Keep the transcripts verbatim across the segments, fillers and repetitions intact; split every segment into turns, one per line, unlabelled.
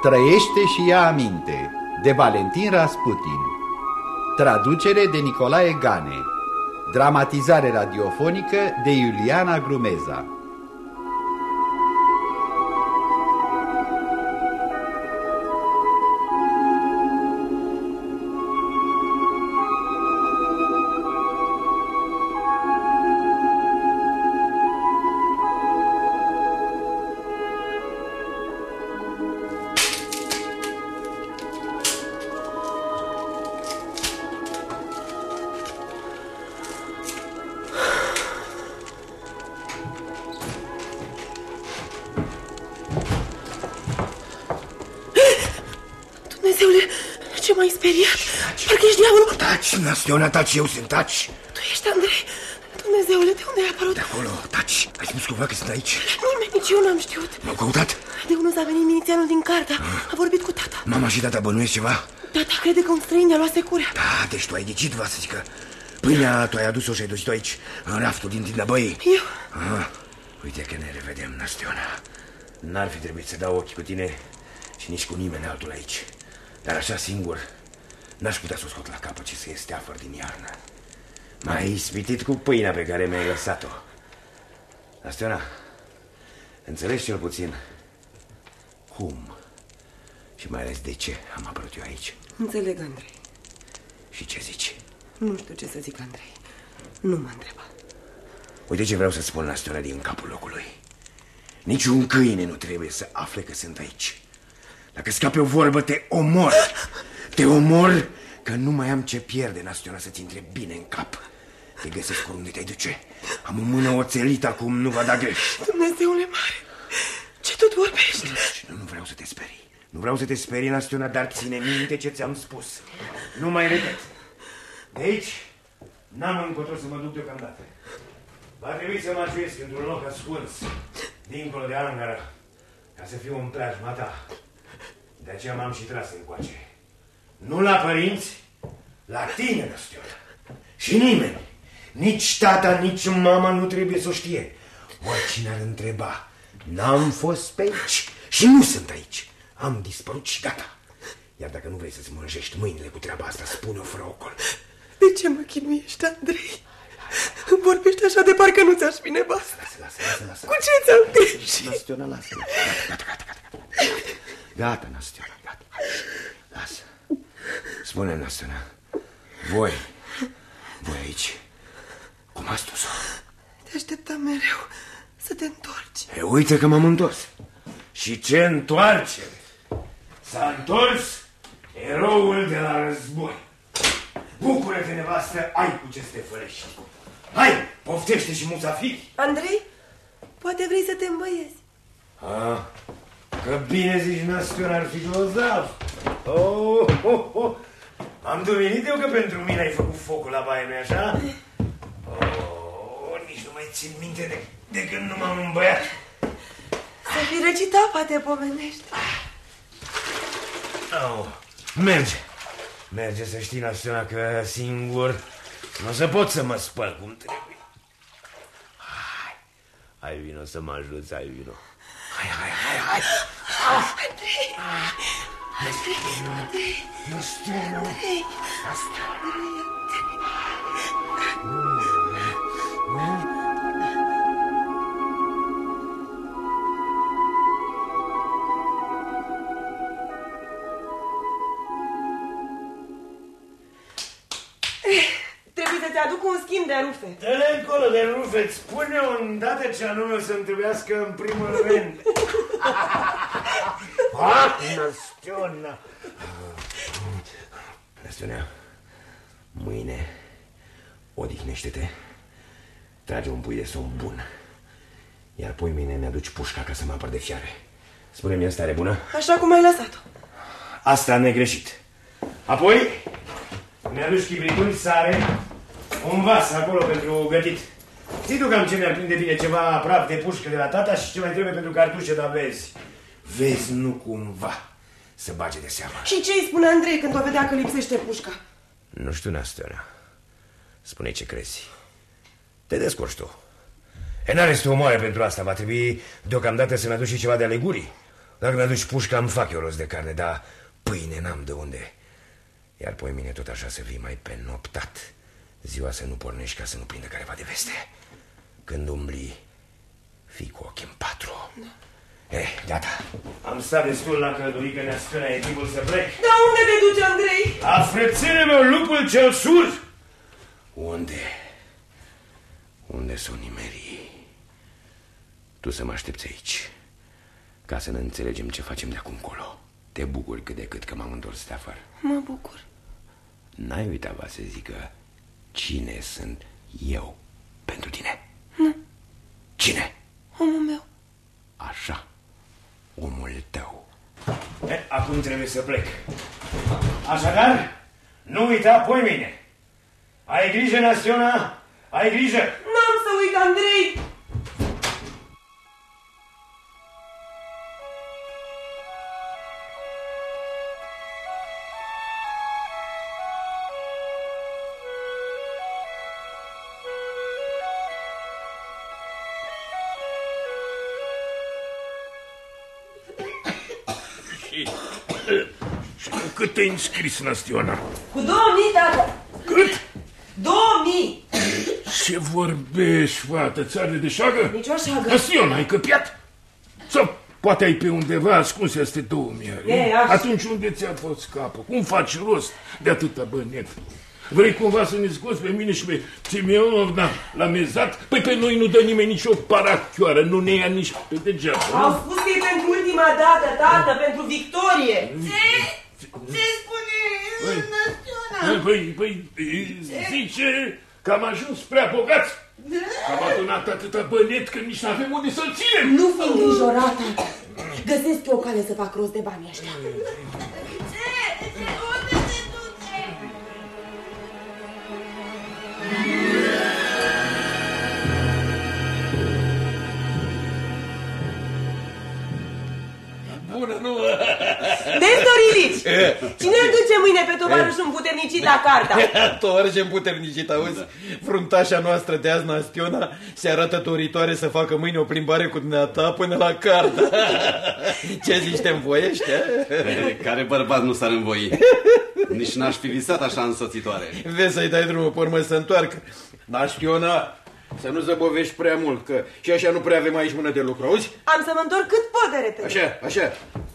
Trăiește și ia aminte, de Valentin Rasputin. Traducere de Nicolae Gane. Dramatizare radiofonică de Iuliana Grumeza.
Nastiona, taci, eu sunt, taci.
Tu ești Andrei. Dumnezeule, de unde ai apărut?
De acolo, taci. Ai spus cumva că sunt aici?
Nimeni, nici eu n-am știut.
M-au căutat?
De unul s-a venit milițianul din Carta. Ah. A vorbit cu tata.
Mama și tata bănuiesc ceva?
Tata crede că un străin i-a luat securea.
Da, deci tu ai ghicit, va să zică. Pâinea tu ai adus-o și ai dus-o aici, în raftul din tinda băii.
Eu?
Ah, uite că ne revedem, Nastiona. N-ar fi trebuit să dau ochii cu tine și nici cu nimeni altul aici. Dar așa singur n-aș putea să o scot la capăt și să ies teafăr din iarnă. M-ai ispitit cu pâinea pe care mi-ai lăsat-o. Nastiona, înțelegi cel puțin cum și mai ales de ce am apărut eu aici?
Înțeleg, Andrei.
Și ce zici?
Nu știu ce să zic, Andrei. Nu mă întreba.
Uite ce vreau să spun, Nastiona, din capul locului. Niciun câine nu trebuie să afle că sunt aici. Dacă scape o vorbă, te omor. Te omor că nu mai am ce pierde, Nastiona, să-ți intre bine în cap. Te găsesc oriunde te duce. Am o mână oțelită acum, nu va da greș.
Dumnezeule mare, ce tot vorbești?
Nu, nu vreau să te sperii. Nu vreau să te sperii, Nastiona, dar ține minte ce ți-am spus. Nu mai repet. De aici n-am încotro să mă duc deocamdată. Va trebui să mă ajuiesc într-un loc ascuns, dincolo de Angara, ca să fiu în preajma ta. De aceea m-am și tras încoace. Nu la părinți, la tine, Nastiona. Și nimeni, nici tata, nici mama nu trebuie să o știe. Oricine ar întreba, n-am fost pe aici și nu sunt aici. Am dispărut și gata. Iar dacă nu vrei să-ți mânjești mâinile cu treaba asta, spune-o fără ocol.
De ce mă chinuiești, Andrei? Vorbești așa de parcă nu ți-aș fi nevastă.
Lasă, lasă, lasă, lasă.
Cu ce ți-am greșit?
Nastiona, lasă. Gata, gata, gata, gata. Gata, Nastiona, gata. Lasă. Spune-mi, Nastiona, voi, voi aici, cum ați dus-o?
Te așteptam mereu să te întorci.
E, uite că m-am întors. Și ce întoarcere! S-a întors eroul de la război. Bucură-te, nevastă, ai cu ce să te fărești. Hai, poftește și musafiri.
Andrei, poate vrei să te îmbăiezi.
Ah, că bine zici, Nastiona, ar fi grozav. Oh, oh, oh. Am dovedit eu că pentru mine ai făcut focul la baie, nu-i așa? Oh, nici nu mai țin minte de, de când nu m-am îmbăiat.
Să fi recitat, poate pomenești.
Oh, merge. Merge să știi, Nastiona, că singur nu o să pot să mă spăl cum trebuie. Hai, hai vino să mă ajuți, hai vino. Hai, hai, hai, hai.
Ah. Andrei, Andrei, Andrei,
Nastiona,
Andrei, trebuie să te aduc un schimb de rufe.
Dă-le încolo de rufe, spune-o îndată ce anume o să-mi trebuiască în primul rând. Ah, Nastiona! Nastiona, mâine odihnește-te, trage un pui de somn bun, iar poi mâine mi-aduci pușca ca să mă apăr de fiare. Spune-mi, în stare bună?
Așa cum ai lăsat-o.
Asta am negreșit. Apoi mi-aduci chibrituri, sare, un vas acolo pentru gătit. Ții tu cam ce mi-ar prinde bine, ceva praf de pușcă de la tata și ce mai trebuie pentru cartușe, dar vezi. Vezi, nu cumva să bage de seama.
Și ce îi spune Andrei când o vedea că lipsește pușca?
Nu știu, Nastiona. Spune ce crezi. Te descurci tu. E, n-are să te omoare pentru asta. Va trebui deocamdată să-mi aduci și ceva de alegurii. Dacă mi-aduci pușca, îmi fac eu rost de carne, dar pâine n-am de unde. Iar poi mine tot așa să vii mai penoptat. Ziua să nu pornești ca să nu prindă careva de veste. Când umbli, fii cu ochii în patru. Da. Eh, gata. Am stat destul la călătorică, ne-a spune, e timpul să plec.
Dar unde te duci, Andrei?
A frățele meu, lupul cel surd. Unde? Unde s-o nimerii? Tu să mă aștepți aici, ca să ne înțelegem ce facem de acum încolo. Te bucuri cât de cât că m-am întors de afară.
Mă bucur.
N-ai uitat, va să zică, cine sunt eu pentru tine?
Nu.
Cine?
Omul meu.
Așa, omul tău. E, acum trebuie să plec. Așadar, nu uita apoi mine. Ai grijă, Nastiona, ai grijă.
N-am să uit, Andrei.
Cât te-ai înscris, Nastiona?
Cu două mii, tată.
Cât?
Două mii.
Ce vorbești, fată? Ți arde de șagă?
Nici o șagă.
Nastiona, ai căpiat? Sau poate ai pe undeva ascunse astea două mii? Atunci unde ți-a fost capul? Cum faci rost de atâta bănet? Vrei cumva să ne scoți pe mine și pe Simeonovna la mezat? Păi pe noi nu dă nimeni nicio parachioară, nu ne ia nici pe degeaba.
Au spus că e pentru ultima dată, tată, pentru victorie.
Ce? Ce spune Nastiona?
Păi, păi, zice că am ajuns prea bogați. Că am adunat atâta bănet că nici n-avem unde să-l ținem.
Nu fi îngrijorat, tată. Găsesc eu o cale să fac rost de banii ăștia.
Ce? Unde te duce?
Bună, nu?
Nestor Ilici! Cine îl duce mâine pe tovarășul împuternicit la Carta?
Tovarăș împuternicit, auzi? Fruntașa noastră de azi, Nastiona, se arată doritoare să facă mâine o plimbare cu dumneata până la Carta. Ce zici, te învoiești?
Care bărbat nu s-ar învoi? Nici n-aș fi visat așa însoțitoare.
Vezi să-i dai drumul pe urmă să întoarcă. Nastiona, să nu zăbovești prea mult, că și așa nu prea avem aici mână de lucru, auzi?
Am să mă întorc cât pot de repede.
Așa, așa.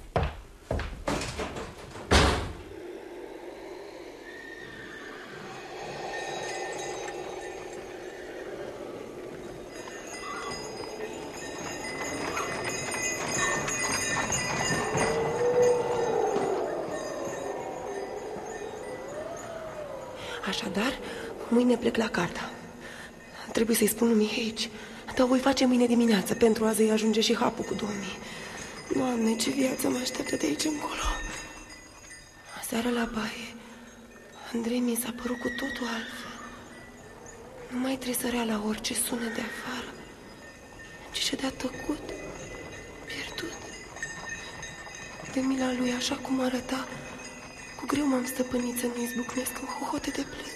Așadar, mâine plec la Carta. Trebuie să-i spun lui Mihaici, dar o voi face mâine dimineață, pentru azi îi ajunge și hapul cu două mii. Doamne, ce viață mă așteaptă de aici încolo. Aseară la baie, Andrei mi s-a părut cu totul altfel. Nu mai tresărea la orice sună de afară, ci ședea tăcut, pierdut. De mila lui, așa cum arăta, cu greu m-am stăpânit să nu izbucnesc în hohote de plâns.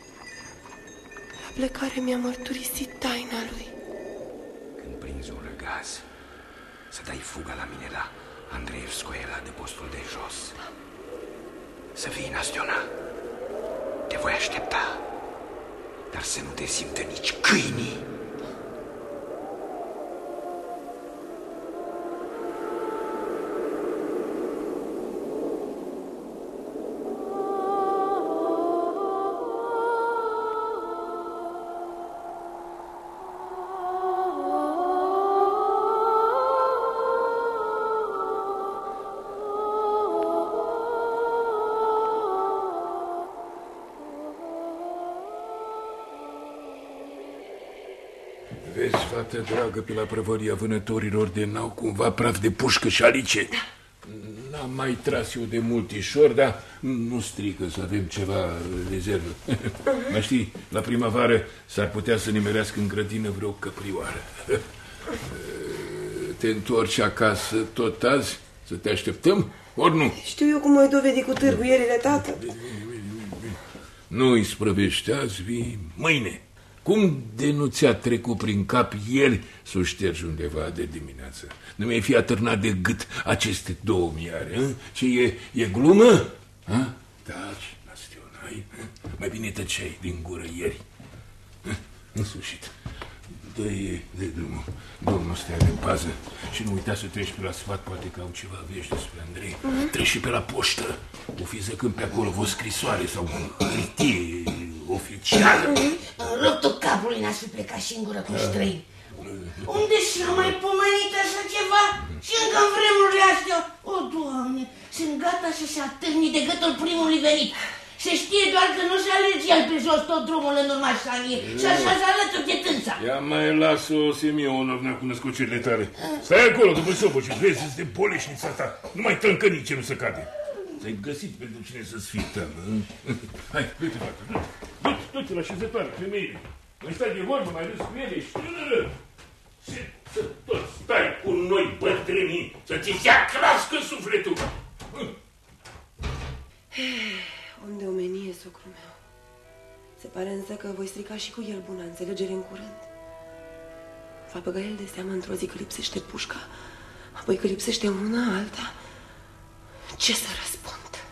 La plecare mi-a mărturisit taina lui.
Când prinzi un răgaz, să dai fuga la mine la Andreevskoiela de postul de jos. Da. Să vii, Nastiona. Te voi aștepta, dar să nu te simtă nici câinii. Vezi, fată dragă, pe la prăvăria vânătorilor de n-au cumva praf de pușcă și alice. N-am mai tras eu de multișor, dar nu strică să avem ceva rezervă. Mai știi, la primăvară s-ar putea să nimerească în grădină vreo căprioară. Te întorci acasă tot azi? Să te așteptăm? Ori nu?
Știu eu cum mă dovedi cu târguierile, tată.
Nu îi sprăvești azi, vii mâine.
cum de nu ți-a trecut prin cap ieri să o ștergi undeva de dimineață? Nu mi-ai fi atârnat de gât aceste două miare, hă? Ce e, e glumă? Hă? Taci, Nastionai, mai bine tăceai din gură ieri. Hă? În sfârșit, dă-i de drumul, domnul stea de pază și nu uita să treci pe la sfat, poate că au ceva vești despre Andrei. Mm-hmm. Treci și pe la poștă, o fi zăcând pe acolo o scrisoare sau o hârtie oficială.
În ruptul capului n-aș fi plecat singură cu străini. Unde și-a mai pomenit așa ceva? Și încă în vremurile astea, o, Doamne, sunt gata să se atârni de gâtul primului venit. Se știe doar că nu se alege el pe jos tot drumul în urma șanie și așa se alături de tânța.
Ia mai las-o, Semionovna, cu născucirile tale. Stai acolo după sopă și vezi să-ți de boleșnița ta. Nu mai tâncăni ce nu se cade. Ți-ai găsit pentru cine să-ți fii teamă. Hai, du-te, fată, du-te, du-te la șezătoare, femeile. Mai stai de vorbă, mai râs cu ele, ești tânără. Să tot stai cu noi, bătrânii, să ți se acrască sufletul.
Unde omenie, socru meu. Se pare însă că voi strica și cu el buna înțelegere în curând. Va băga el de seamă într-o zi că lipsește pușca, apoi că lipsește una, alta. Ce să răspund?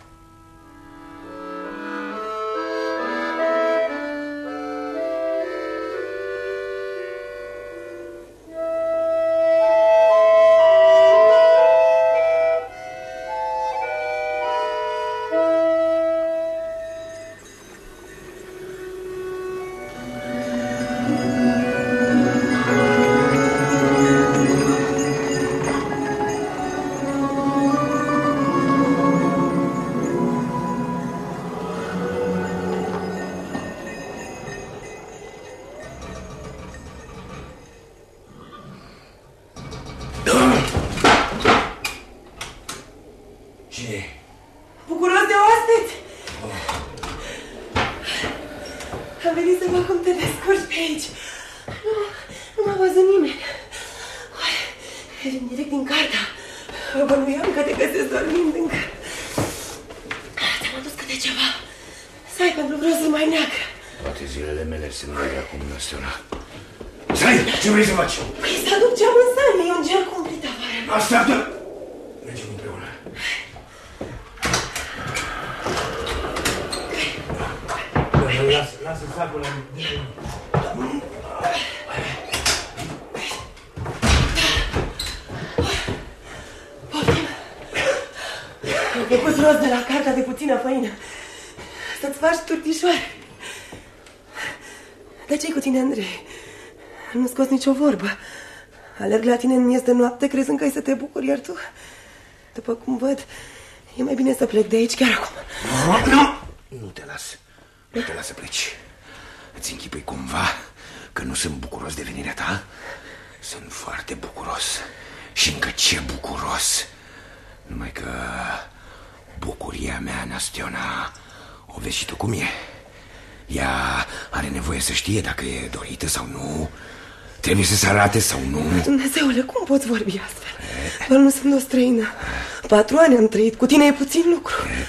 Ce vrei să faci?
Păi să aduc geamul în sane, e un gel cumplit afară.
Așteaptă! Mergem împreună. Lasă, lasă sacul la mine.
Poftim. Am făcut rost de la carta de puțină făină. Să-ți faci turtișoare. Dar ce-i cu tine, Andrei? Nu scos nicio vorbă. Alerg la tine în miez de noapte, crezând că ai să te bucuri, iar tu, după cum văd, e mai bine să plec de aici chiar acum.
Nu, nu! Nu te las. Nu te las să pleci. Îți închipui cumva că nu sunt bucuros de venirea ta? Sunt foarte bucuros. Și încă ce bucuros. Numai că bucuria mea, Nastiona, o vezi și tu cum e. Ea are nevoie să știe dacă e dorită sau nu. Trebuie să se arate sau nu.
Dumnezeule, cum poți vorbi astfel? Doar nu sunt o străină. Patru ani am trăit, cu tine e puțin lucru.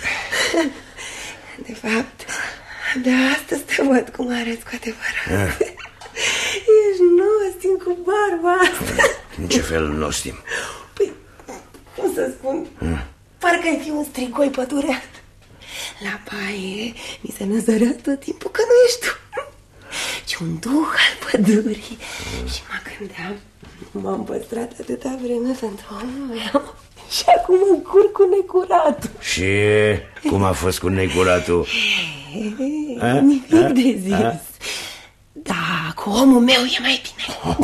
De fapt, de astăzi te văd cum arăți cu adevărat. Ești nostim cu barba asta.
În ce fel nostim?
Păi, cum să spun, parcă ai fi un strigoi pădureat. La baie mi se năzărea tot timpul că nu ești tu, ci un duh al pădurii. Și mă gândeam, m-am păstrat atâta vreme pentru omul meu și acum încurc cu necuratul.
Și cum a fost cu necuratul?
E, nimic a? de zis. A? Da, cu omul meu e mai bine.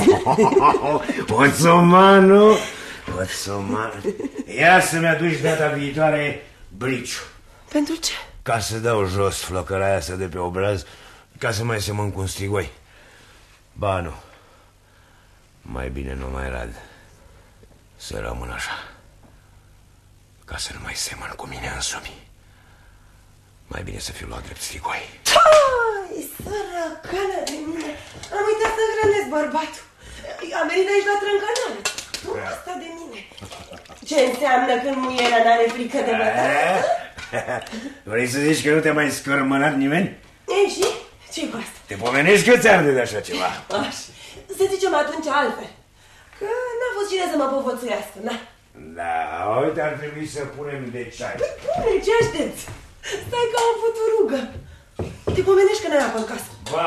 Oțomanu, Oțomanu, ia să-mi aduci data viitoare briciu.
Pentru ce?
Ca să dau jos flăcăraia asta de pe obraz, ca să mai semăn cu un strigoi. Ba nu, mai bine nu mai rad. Să rămân așa, ca să nu mai semăn cu mine însumi. Mai bine să fiu luat drept strigoi.
Ai, sărăcană de mine. Am uitat să hrănesc bărbatul. Am venit aici la trâncanare. Tu asta de mine. Ce înseamnă când muiera n-are frică de bătaie?
Vrei să zici că nu te-a mai scărmănat nimeni?
Ei, și? Ce-i cu asta?
Te pomenești că ți-arde de așa ceva?
Aș, să zicem atunci altfel. Că n-a fost cine să mă povățuiască, na.
Da, uite, ar trebui să punem de ceai.
Păi pune, ce aștepți? Stai ca o futurugă. Te pomenești că n-ai apă în casă.
Ba!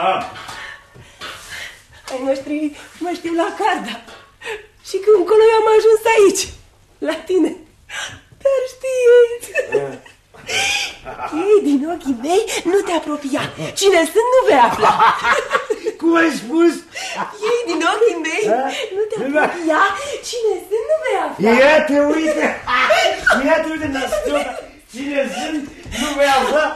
Ai noștri mă știu la Carda. Și când încolo eu am ajuns aici, la tine. Dar știți... Ei din ochii mei nu te apropia. Cine sunt nu vei afla.
Cum ai spus?
Ei din ochii mei nu te apropia. Cine sunt nu vei afla.
Ia-te, uite! Ia-te, uite, Nastiona! Cine sunt nu vei afla.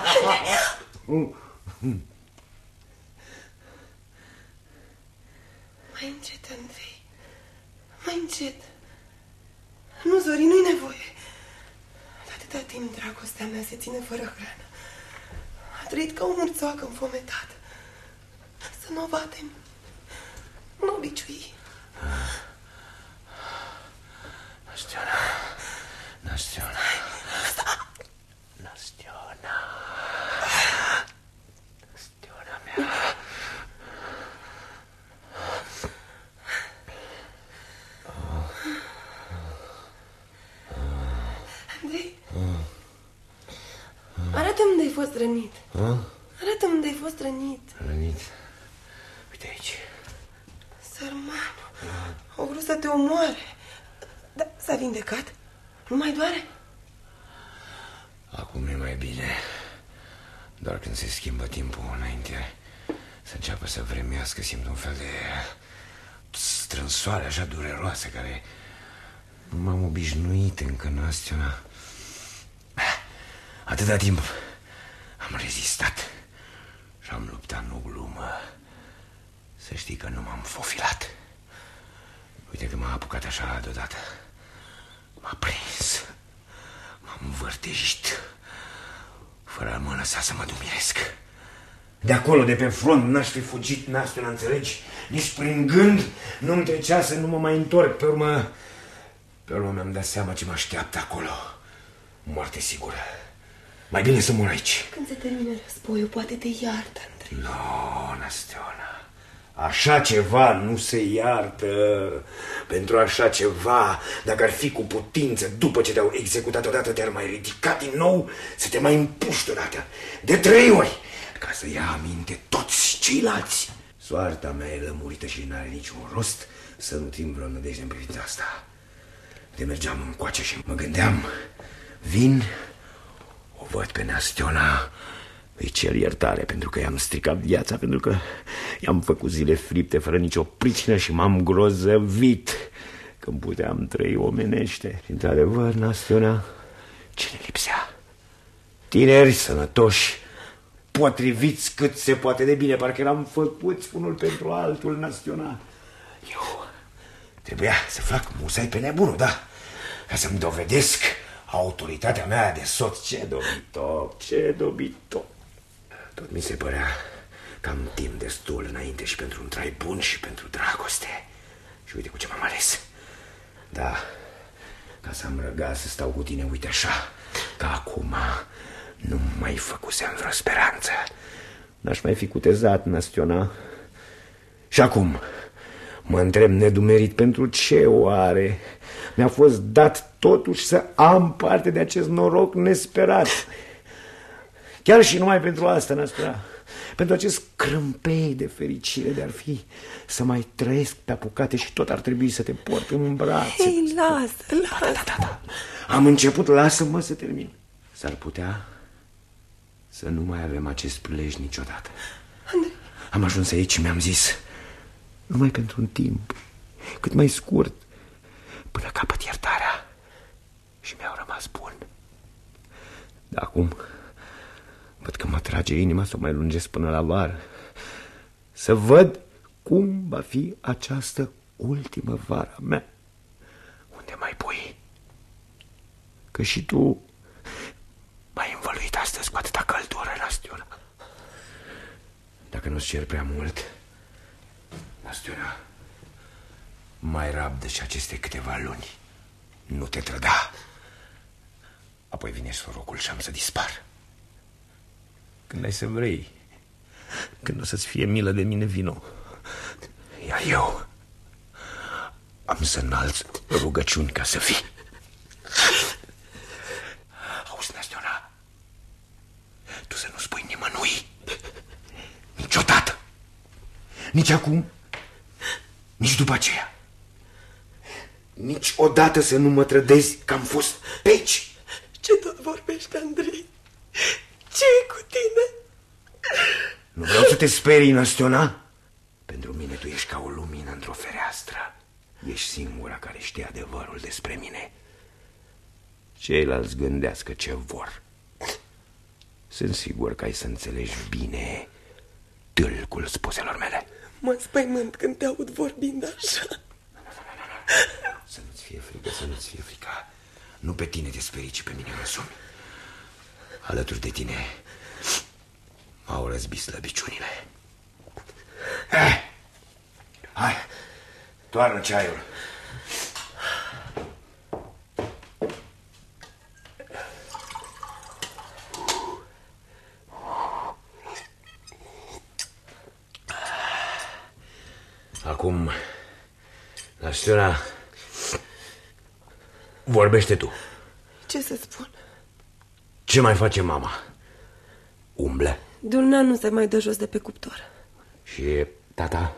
Mai încet, Andrei. Mai încet. Nu, Zori, nu-i nevoie. De atâta timp dragostea mea se ține fără hrană. A trăit ca o murțoacă înfometată. Să nu o batem. Nu obicei.
Nastiona. Nastiona. Nastiona. Nastiona mea.
Andrei, arată-mi unde ai fost rănit. Arată-mi unde ai fost rănit.
Rănit? Uite aici.
Sărmanul, au vrut să te omoare. Dar s-a vindecat? Nu mai doare?
Acum e mai bine. Doar când se schimbă timpul înainte să înceapă să vremească, simt un fel de strânsoare așa dureroasă care nu m-am obișnuit încă, Nastiona. Atâta timp am rezistat și am luptat, nu glumă. Să știi că nu m-am fofilat. Uite că m-a apucat așa deodată. M-a prins. M-am învârtejit fără a mă lăsa să mă dumiresc. De acolo, de pe front, n-aș fi fugit, Nastiona, înțelegi? Nici prin gând nu-mi trecea să nu mă mai întorc. Pe urmă, pe urmă mi-am dat seama ce mă așteaptă acolo. Moarte sigură. Mai bine să mor aici.
Când se termine războiul, poate te iartă, Andrei.
Nu, no, Nastiona. Așa ceva nu se iartă. Pentru așa ceva, dacă ar fi cu putință, după ce te-au executat odată, te-ar mai ridica din nou, să te mai împuști odată, de trei ori, ca să ia aminte toți ceilalți. Soarta mea e lămurită și n-are niciun rost să nutrim vreo nădejde în privința asta. De mergeam încoace și mă gândeam, vin, o văd pe Nastiona, îi cer iertare pentru că i-am stricat viața, pentru că i-am făcut zile fripte fără nicio pricină și m-am grozăvit când puteam trăi omenește. Și într-adevăr, Nastiona, ce ne lipsea? Tineri, sănătoși, potriviți cât se poate de bine, parcă eram făcuți unul pentru altul, Nastiona. Eu trebuia să fac musai pe nebunul, da, ca să-mi dovedesc autoritatea mea de soț. Ce dobitoc, ce dobitoc. Tot mi se părea că am timp destul înainte și pentru un trai bun și pentru dragoste. Și uite cu ce m-am ales. Da, ca să-mi răga să stau cu tine, uite așa, ca acum nu mai făcusem vreo speranță. N-aș mai fi cutezat, Nastiona. Și acum mă întreb nedumerit, pentru ce oare mi-a fost dat totuși să am parte de acest noroc nesperat. Chiar și numai pentru asta, Nastiona, pentru acest crâmpei de fericire de ar fi să mai trăiesc pe apucate și tot ar trebui să te port în brațe.
Ei, lasă, lasă.
Da, da, da, da. Am început, lasă-mă să termin. S-ar putea să nu mai avem acest prilej niciodată.
Andrei.
Am ajuns aici și mi-am zis, numai pentru un timp cât mai scurt, până capăt iertarea. Și mi-au rămas bun. Dar acum văd că mă trage inima să o mai lungesc până la vară, să văd cum va fi această ultimă vară mea. Unde mai pui? Că și tu m-ai învăluit astăzi cu atâta căldură, Nastiona. Dacă nu-ți cer prea mult, Nastiona, mai rabdă și aceste câteva luni. Nu te trăda. Apoi vine sorocul și am să dispar. Când ai să vrei, Când o să-ți fie milă de mine, vino. Iar eu am să înalț rugăciuni ca să fii. Auzi, Nastiona, tu să nu spui nimănui niciodată, nici acum, nici după aceea, niciodată să nu mă trădezi că am fost pe aici.
Ce tot vorbești, Andrei? Ce-i cu tine?
Nu vreau să te sperii, Nastiona. Pentru mine tu ești ca o lumină într-o fereastră. Ești singura care știe adevărul despre mine. Ceilalți gândească ce vor. Sunt sigur că ai să înțelegi bine tâlcul spuselor mele.
Mă spăimânt când te aud vorbind așa.
Să nu-ți fie frică, să nu-ți fie frică. Nu pe tine te sperii, ci pe mine însumi. Alături de tine m-au răzbit slăbiciunile. Eh, hai, toarnă ceaiul. Acum, Nastiona, vorbește tu.
Ce să spun?
Ce mai face mama? Umblă?
Dulna nu se mai dă jos de pe cuptor.
Și tata?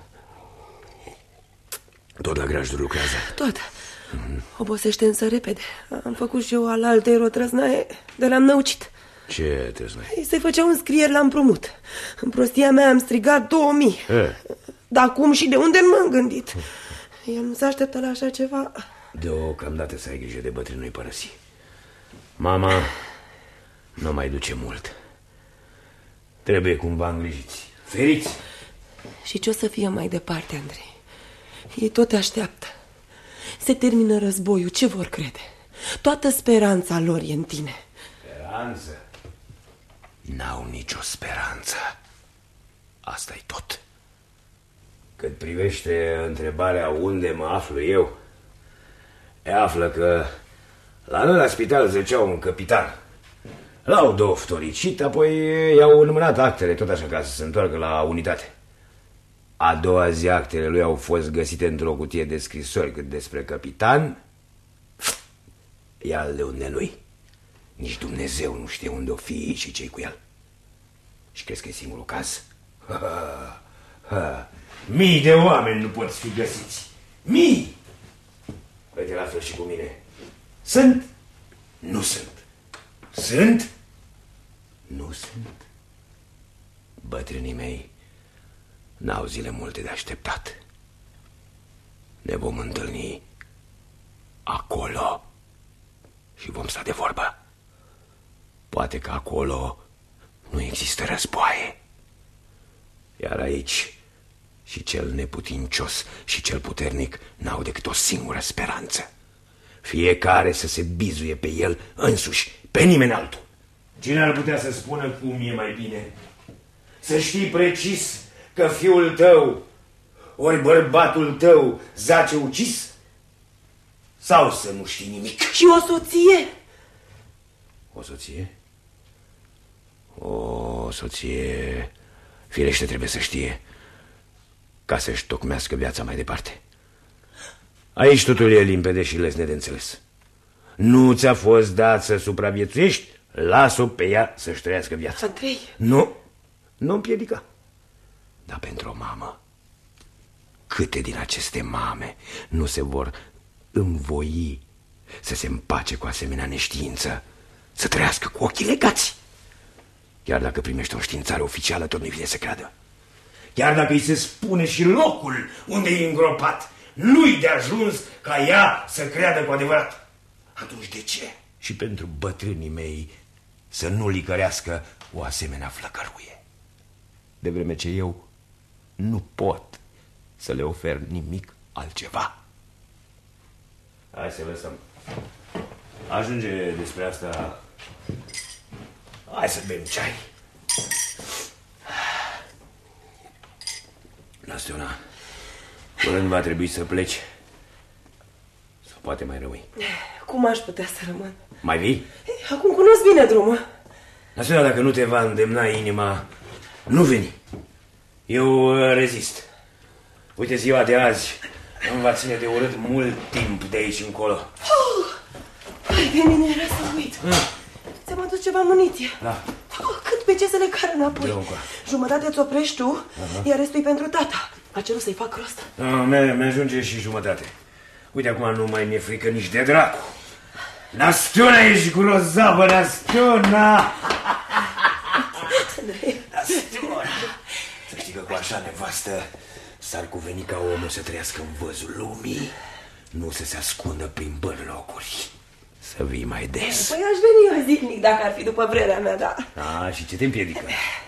Tot la grajdul lucrează?
Tot. Mm-hmm. Obosește însă repede. Am făcut și eu alaltă erotrăznaie, de l-am năucit.
Ce trăznaie?
Se făceau înscrieri la împrumut. În prostia mea am strigat două mii.
E.
Dar cum și de unde nu m-am gândit? El nu se așteptă la așa ceva.
Deocamdată să ai grijă de bătrânul-i părăsi. Mama nu mai duce mult. Trebuie cumva îngrijiți, feriți.
Și ce o să fie mai departe, Andrei? Ei tot așteaptă. Se termină războiul, ce vor crede? Toată speranța lor e în tine.
Speranță? N-au nicio speranță. Asta-i tot. Cât privește întrebarea unde mă aflu eu, e află că la noi la spital zăcea un capitan. L-au doftoricit, apoi i-au înmânat actele, tot așa, ca să se întoarcă la unitate. A doua zi actele lui au fost găsite într-o cutie de scrisori, cât despre capitan, e al de unde nu-i. Nici Dumnezeu nu știe unde o fi și ce-i cu el. Și crezi că e singurul caz? Ha, ha, ha. Mii de oameni nu pot fi găsiți. Mii! Uite, la fel și cu mine. Sunt? Nu sunt. Sunt? Nu sunt. Bătrânii mei n-au zile multe de așteptat. Ne vom întâlni acolo și vom sta de vorbă. Poate că acolo nu există războaie. Iar aici și cel neputincios și cel puternic n-au decât o singură speranță. Fiecare să se bizuie pe el însuși, pe nimeni altul. Cine ar putea să spună cum e mai bine? Să știi precis că fiul tău ori bărbatul tău zace ucis? Sau să nu știi nimic?
Și o soție?
O soție? O soție, firește, trebuie să știe, ca să-și tocmească viața mai departe. Aici totul e limpede și lesne de înțeles. Nu ți-a fost dat să supraviețuiești? Las-o pe ea să-și trăiască viața.
Andrei.
Nu, nu împiedica. Dar pentru o mamă, câte din aceste mame nu se vor învoi să se împace cu asemenea neștiință, să trăiască cu ochii legați? Chiar dacă primește o științare oficială, tot nu-i vine să creadă. Chiar dacă îi se spune și locul unde e îngropat, nu-i de ajuns ca ea să creadă cu adevărat. Atunci de ce? Și pentru bătrânii mei să nu licărească o asemenea flăcăruie. De vreme ce eu nu pot să le ofer nimic altceva. Hai să lăsăm. Ajunge despre asta. Hai să bem ceai. Nastiona, curând va trebui să pleci. Sau poate mai rămâi.
Cum aș putea să rămân?
Mai vii?
Acum cunosc bine drumul.
Nastiona, dacă nu te va îndemna inima, Nu veni. Eu uh, rezist. Uite, ziua de azi îmi va ține de urât mult timp de aici încolo.
Oh, hai, pe mine era să uit. Mm. Ți-am adus ceva muniție.
Da.
Oh, cât pe ce să le care înapoi. Jumătate ți-o prești tu, uh-huh. iar restul e pentru tata. A cerut să-i fac rost.
Ah, mi-ajunge și jumătate. Uite, acum nu mai mi-e frică nici de dracu. Nastiona, ești grozavă, Nastiona! Nastiona! Să știi că cu așa nevastă s-ar cuveni ca omul să trăiască în văzul lumii, nu să se ascundă prin bărlocuri. Să vii mai des.
Păi aș veni eu zilnic dacă ar fi după vrerea mea, da.
Ah, și ce te împiedică?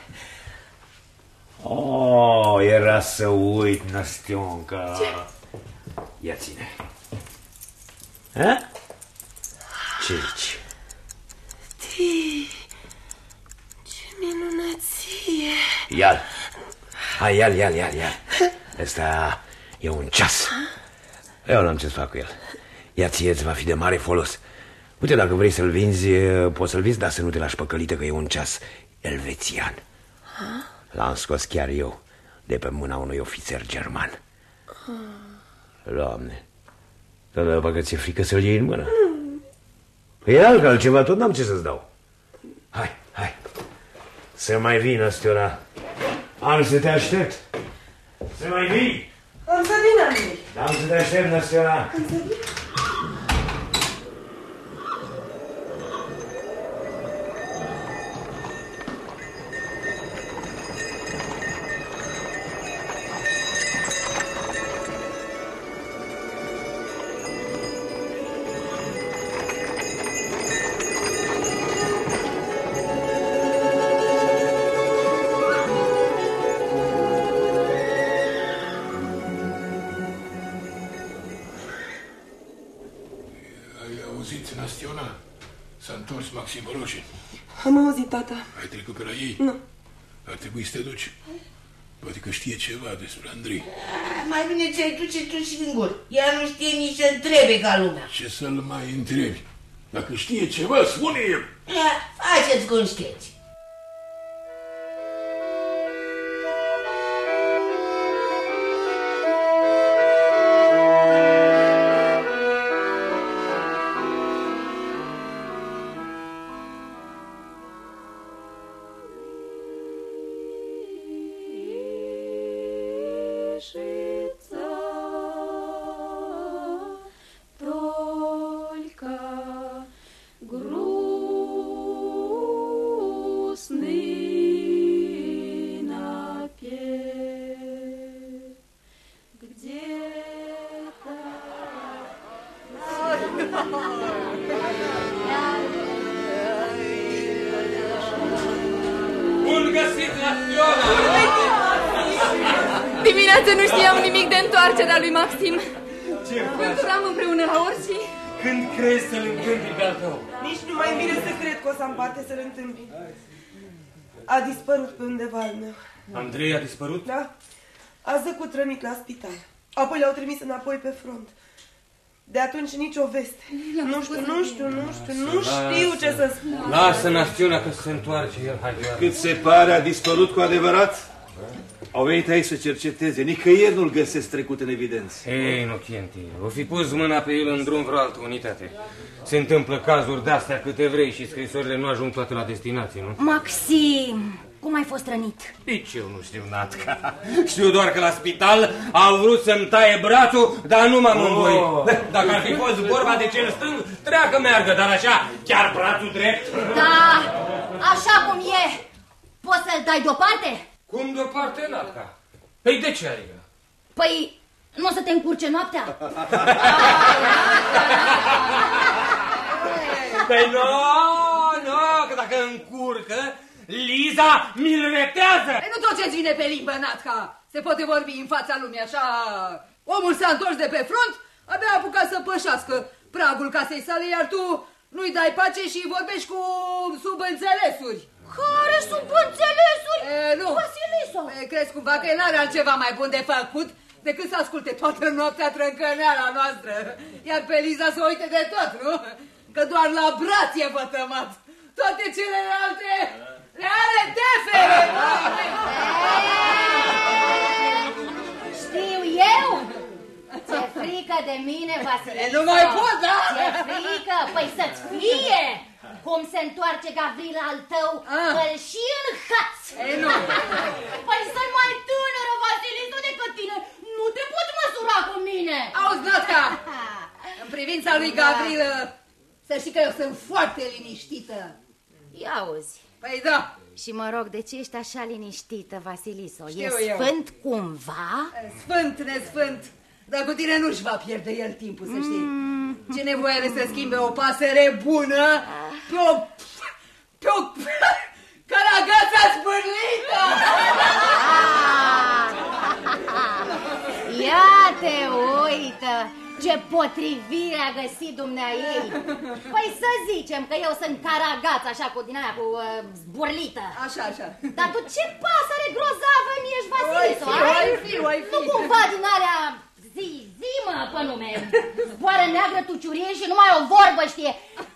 Oh, era să uit, Nastionca.
Ce?
Ia ține. Ha? Ce aici?
Tii, ce minunăție.
Ia-l. Hai, ia-l, ia-l, ia-l, ia-l. Ăsta e un ceas. Eu n-am ce să fac cu el. Ia ție, îți va fi de mare folos. Uite, dacă vrei să-l vinzi, poți să-l vinzi, dar să nu te lași păcălită că e un ceas elvețian. L-am scos chiar eu de pe mâna unui ofițer german. Doamne, dar dacă ți-e frică să-l iei în mână. Păi e alt altceva, tot n-am ce să-ți dau. Hai, hai. Să mai vii, Nastiona. Am să te aștept. Să mai vii.
Am să vin, Andrei.
Am să te aștept, Nastiona.
Am să vin.
Nastiona, s-a întors Maxim Voloshin.
Am auzit, tata.
Ai trecut pe la ei?
Nu.
Ar trebui să te duci. Poate că știe ceva despre Andrei.
Mai bine ți-ai duce tu singur. Ea nu știe nici să întrebe ca lumea.
Ce să-l mai întrebi? Dacă știe ceva, spune el.
Faceți cum știți.
Dimineața nu știam nimic de întoarcerea lui Maxim. Ce culturam împreună la Orsi.
Când crezi să-l întâmpli pe al tău?
Nici nu mai bine să cred că o să am parte să-l întâmpin. A dispărut pe undeva al meu.
Andrei a dispărut?
Da. A zăcut rănit la spital. Apoi l-au trimis înapoi pe front. De atunci nicio veste. Nu știu, nu știu, nu știu, nu știu ce să spun.
Lasă, Nastiona, că se întoarce el.
Cât se pare, a dispărut cu adevărat? Au venit aici să cerceteze, nicăieri nu-l găsesc trecut în evidență.
Ei, Inocentie, o fi pus mâna pe el în drum vreo altă unitate. Se întâmplă cazuri de-astea câte vrei și scrisorile nu ajung toate la destinație, nu?
Maxim, cum ai fost rănit?
Nici eu nu știu, Natca. Știu doar că la spital au vrut să-mi taie brațul, dar nu m-am învoit. Oh. Dacă ar fi fost vorba de cel stâng, treacă meargă, dar așa, chiar brațul drept.
Da, așa cum e. Poți să-l dai deoparte?
Cum deoparte, Natca? Păi de ce adică?
Păi, nu o să te încurce noaptea?
Păi nu, nu, că dacă încurcă, Liza mi-l retează!
Păi nu tot ce-ți vine pe limbă, Natca. Se poate vorbi în fața lumii așa. Omul s-a întors de pe front, abia a apucat să pășească pragul casei sale, iar tu nu-i dai pace și vorbești cu subînțelesuri.
Care subînțelesuri?
E, nu.
Vasilisa.
E, crezi cumva că n-are altceva mai bun de făcut decât să asculte toată noaptea trâncăneala noastră, iar pe Liza să uite de tot, nu? Că doar la braț e vătămat. Toate celelalte Care tefere!
Știu eu? Ți-e frică de mine, Vasiliso?
Nu mai pot, da?
Ți-e frică? Păi să-ți fie! Cum se întoarce Gavrila al tău, îl și înhați!
E, nu!
Păi sunt mai tânără, Vasiliso, decât tine! Nu te poți măsura cu mine!
Auzi, Natca! În privința lui Gavril, să știi că eu sunt foarte liniștită.
Ia auzi.
Păi da.
Și mă rog, de ce ești așa liniștită, Vasiliso?
Știu
E
eu.
sfânt cumva?
Sfânt, nesfânt. Dar cu tine nu-și va pierde el timpul, să știi. Mm. Ce nevoie are să schimbe o pasăre bună pe o... pe o... caragața spârlită!
Ia te uită! Ce potrivire a găsit dumneaei! Păi să zicem că eu sunt caragaț, așa, cu din aia, cu uh, zburlită.
Așa, așa.
Dar tu ce pasăre grozavă mi ești, Vasiliso, ai?
Ai fi, ai fi.
Nu cumva din alea zi, zi, mă, pe nume. Zboară neagră, tuciurie și numai o vorbă știe.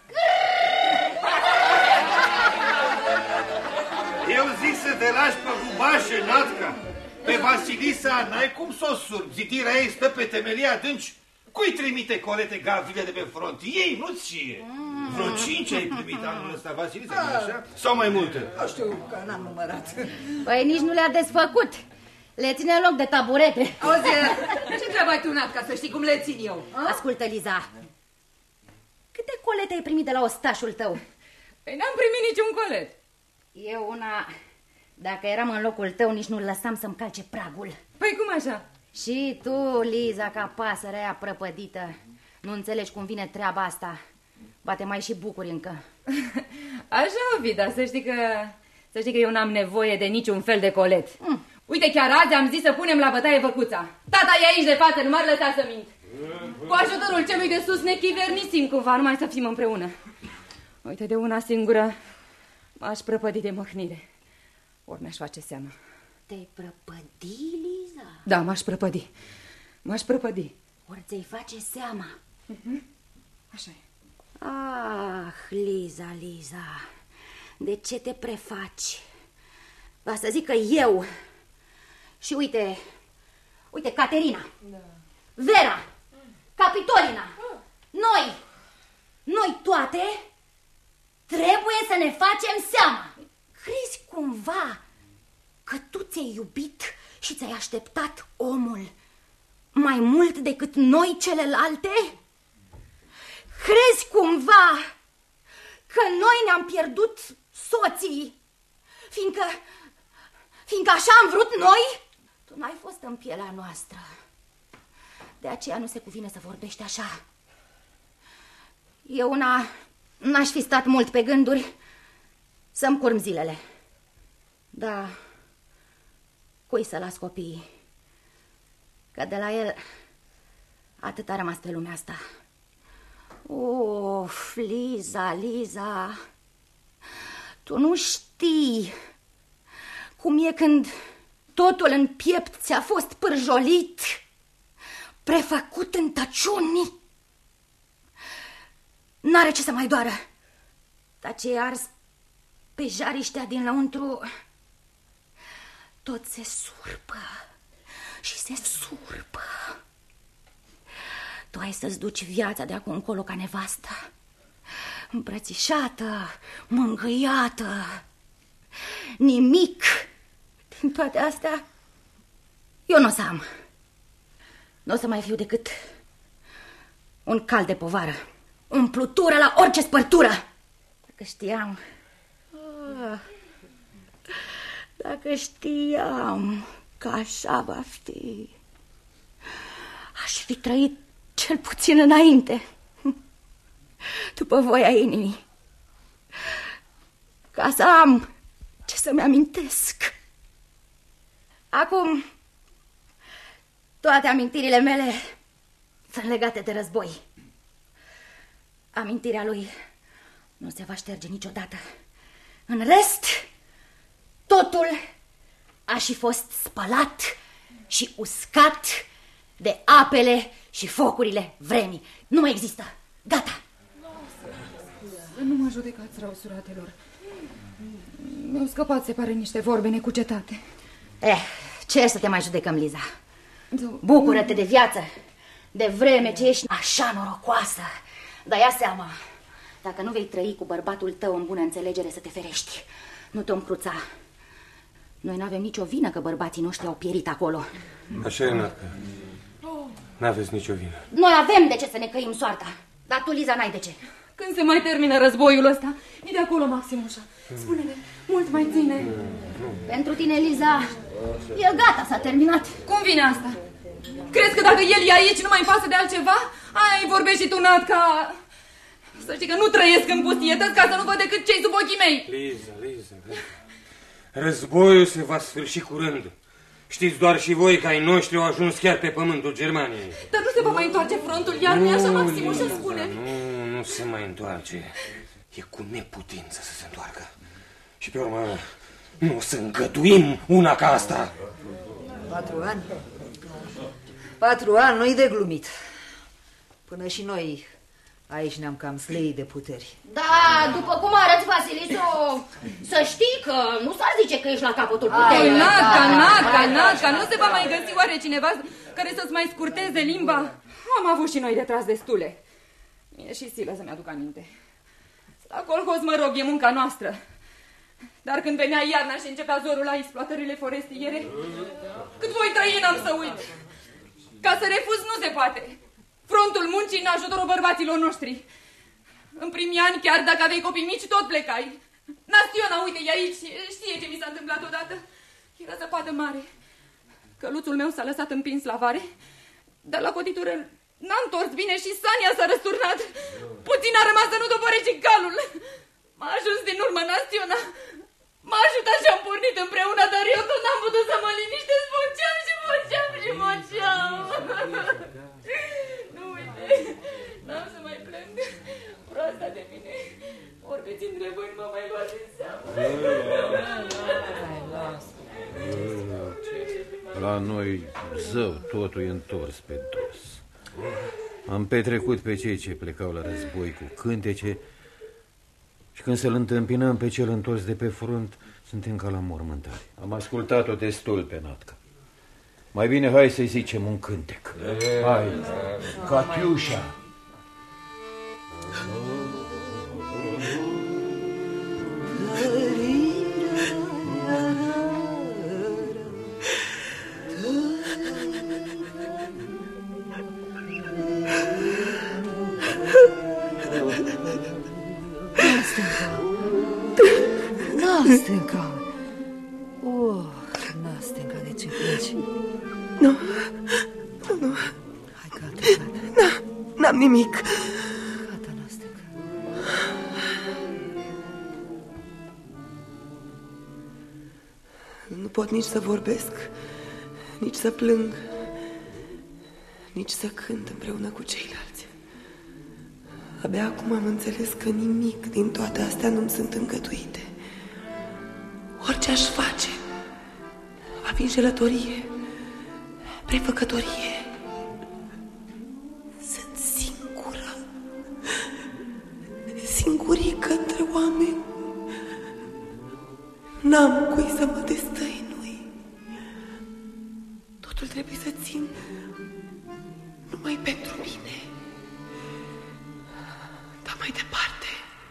Eu zic să te lași pe gubașe, Natca. Pe Vasilisa n-ai cum să o surbi. Zidirea ei stă pe temelia adânci. Cui trimite colete Gavrile de pe front? Ei, nu ție. Mm. Vreo cinci ai primit anul ăsta, Vasilisa, nu așa? Sau mai multe?
Nu știu, că n-am numărat.
Păi nici nu le-a desfăcut. Le ține în loc de taburete.
Auzi, ce treabă ai tu, Natca, să știi cum le țin eu? A?
Ascultă, Liza. Câte colete ai primit de la ostașul tău?
Păi n-am primit niciun colet.
Eu una... Dacă eram în locul tău, nici nu-l lăsam să-mi calce pragul.
Păi cum așa?
Și tu, Liza, ca pasărea aia prăpădită, nu înțelegi cum vine treaba asta. Ba te mai și bucuri încă.
Așa, Ovida, să știi că... Să știi că eu n-am nevoie de niciun fel de colet. Mm. Uite, chiar azi am zis să punem la bătaie văcuța. Tata e aici de față, nu m-ar lăsa să mint. Cu ajutorul celui de sus ne chivernisim cumva, numai să fim împreună. Uite, de una singură m-aș prăpădi de măhnire. Ori mi-aș face seama.
Te-ai prăpădi, Liza?
Da, m-aș prăpădi. M-aș prăpădi.
Ori ți-ai face seama.
Uh-huh. Așa e.
Ah, Liza, Liza, de ce te prefaci? Va să zic că eu... Și uite, uite, Caterina, da. Vera, Capitolina, uh. noi, noi toate trebuie să ne facem seama. Crezi cumva că tu ți-ai iubit și ți-ai așteptat omul mai mult decât noi celelalte? Crezi cumva că noi ne-am pierdut soții fiindcă, fiindcă așa am vrut noi? Tu n-ai fost în pielea noastră. De aceea nu se cuvine să vorbești așa. Eu una n-aș fi stat mult pe gânduri să-mi curm zilele. Da, cui să las copiii? Că de la el atât a rămas pe lumea asta. Of, Liza, Liza, tu nu știi cum e când totul în piept ți-a fost pârjolit, prefăcut în tăciuni. N-are ce să mai doară, dar ce e ars pe jariștea din lăuntru, tot se surpă și se surpă. Tu ai să-ți duci viața de acum încolo ca nevastă, îmbrățișată, mângâiată. Nimic din toate astea eu nu o să am. Nu o să mai fiu decât un cal de povară, umplutură la orice spărtură. Dacă știam, ah, dacă știam că așa va fi, aș fi trăit cel puțin înainte, după voia inimii, ca să am ce să-mi amintesc. Acum, toate amintirile mele sunt legate de război. Amintirea lui nu se va șterge niciodată. În rest, totul a și fost spălat și uscat de apele și focurile vremii. Nu mai există. Gata.
Nu mă judecați, rău, suratelor. Mi-au scăpat, se pare, niște vorbe necugetate.
Eh, ce să te mai judecăm, Liza? Bucură-te de viață, de vreme ce ești așa norocoasă. Dar ia seama, dacă nu vei trăi cu bărbatul tău în bună înțelegere, să te ferești. Nu te-om cruța. Noi n-avem nicio vină că bărbații noștri au pierit acolo.
Așa e, Natca. N-aveți nicio vină.
Noi avem de ce să ne căim soarta, dar tu, Liza, n-ai de ce.
Când se mai termină războiul ăsta? E de acolo, Maximușa. Spune-ne, mult mai ține.
Pentru tine, Liza, e gata, s-a terminat.
Cum vine asta? Crezi că dacă el e aici nu mai pasă de altceva? Ai, vorbești și tu, Natca. Să știi că nu trăiesc în pustietăți ca să nu văd decât cei sub ochii mei.
Liza, Liza, Liza. Războiul se va sfârși curând. Știți doar și voi că ai noștri au ajuns chiar pe pământul Germaniei.
Dar nu se va mai întoarce frontul, iar nu-i așa, Maximușa, spune.
Nu, nu se mai întoarce. E cu neputință să se întoarcă. Și pe urmă, nu o să îngăduim una ca asta.
Patru ani? Patru ani, nu-i de glumit. Până și noi aici ne-am cam slei de puteri.
Da, după cum arăți, Vasiliso, să știi că nu s-ar zice că ești la capătul puterii.
Natca, Natca, Natca, nu se va mai găsi oare cineva care să-ți mai scurteze limba? Am avut și noi de tras destule. Mie și silă să-mi aduc aminte. La colhoz, mă rog, e munca noastră. Dar când venea iarna și începea zorul la exploatările forestiere, cât voi trăi n-am să uit. Ca să refuz nu se poate. Frontul muncii în ajutorul bărbaților noștri. În primii ani, chiar dacă aveai copii mici, tot plecai. Nastiona, uite, e aici, știe ce mi s-a întâmplat odată. Era zăpadă mare. Căluțul meu s-a lăsat împins la vare, dar la cotitură n-a întors bine și sania s-a răsturnat. Puțin a rămas să nu dopore și calul. M-a ajuns din urmă Nastiona. M-a ajutat și am pornit împreună, dar eu tot n-am putut să mă liniștesc. Făceam și făceam și făceam. Nu, uite, n-am să mai plâng. Proasta de mine. Orbeți între voi nu mă mai luați în seamă.
La noi, zău, totul e întors pe dos. Am petrecut pe cei ce plecau la război cu cântece și când să-l întâmpinăm pe cel întors de pe front, suntem ca la mormântare. Am ascultat-o destul pe Natca. Mai bine hai să-i zicem un cântec. Hai, Catiușa.
Nastenca! Oh, Nastenca, de ce pleci?
Nu, nu, nu.
Hai, gata, gata.
N-am nimic.
Gata, Nastenca.
Nu pot nici să vorbesc, nici să plâng, nici să cânt împreună cu ceilalți. Abia acum am înțeles că nimic din toate astea nu-mi sunt îngăduite. Orice aș face va fi înșelătorie, prefăcătorie. Sunt singură, singurică între oameni. N-am cui să mă destăinui. Totul trebuie să țin numai pentru mine. Dar mai departe,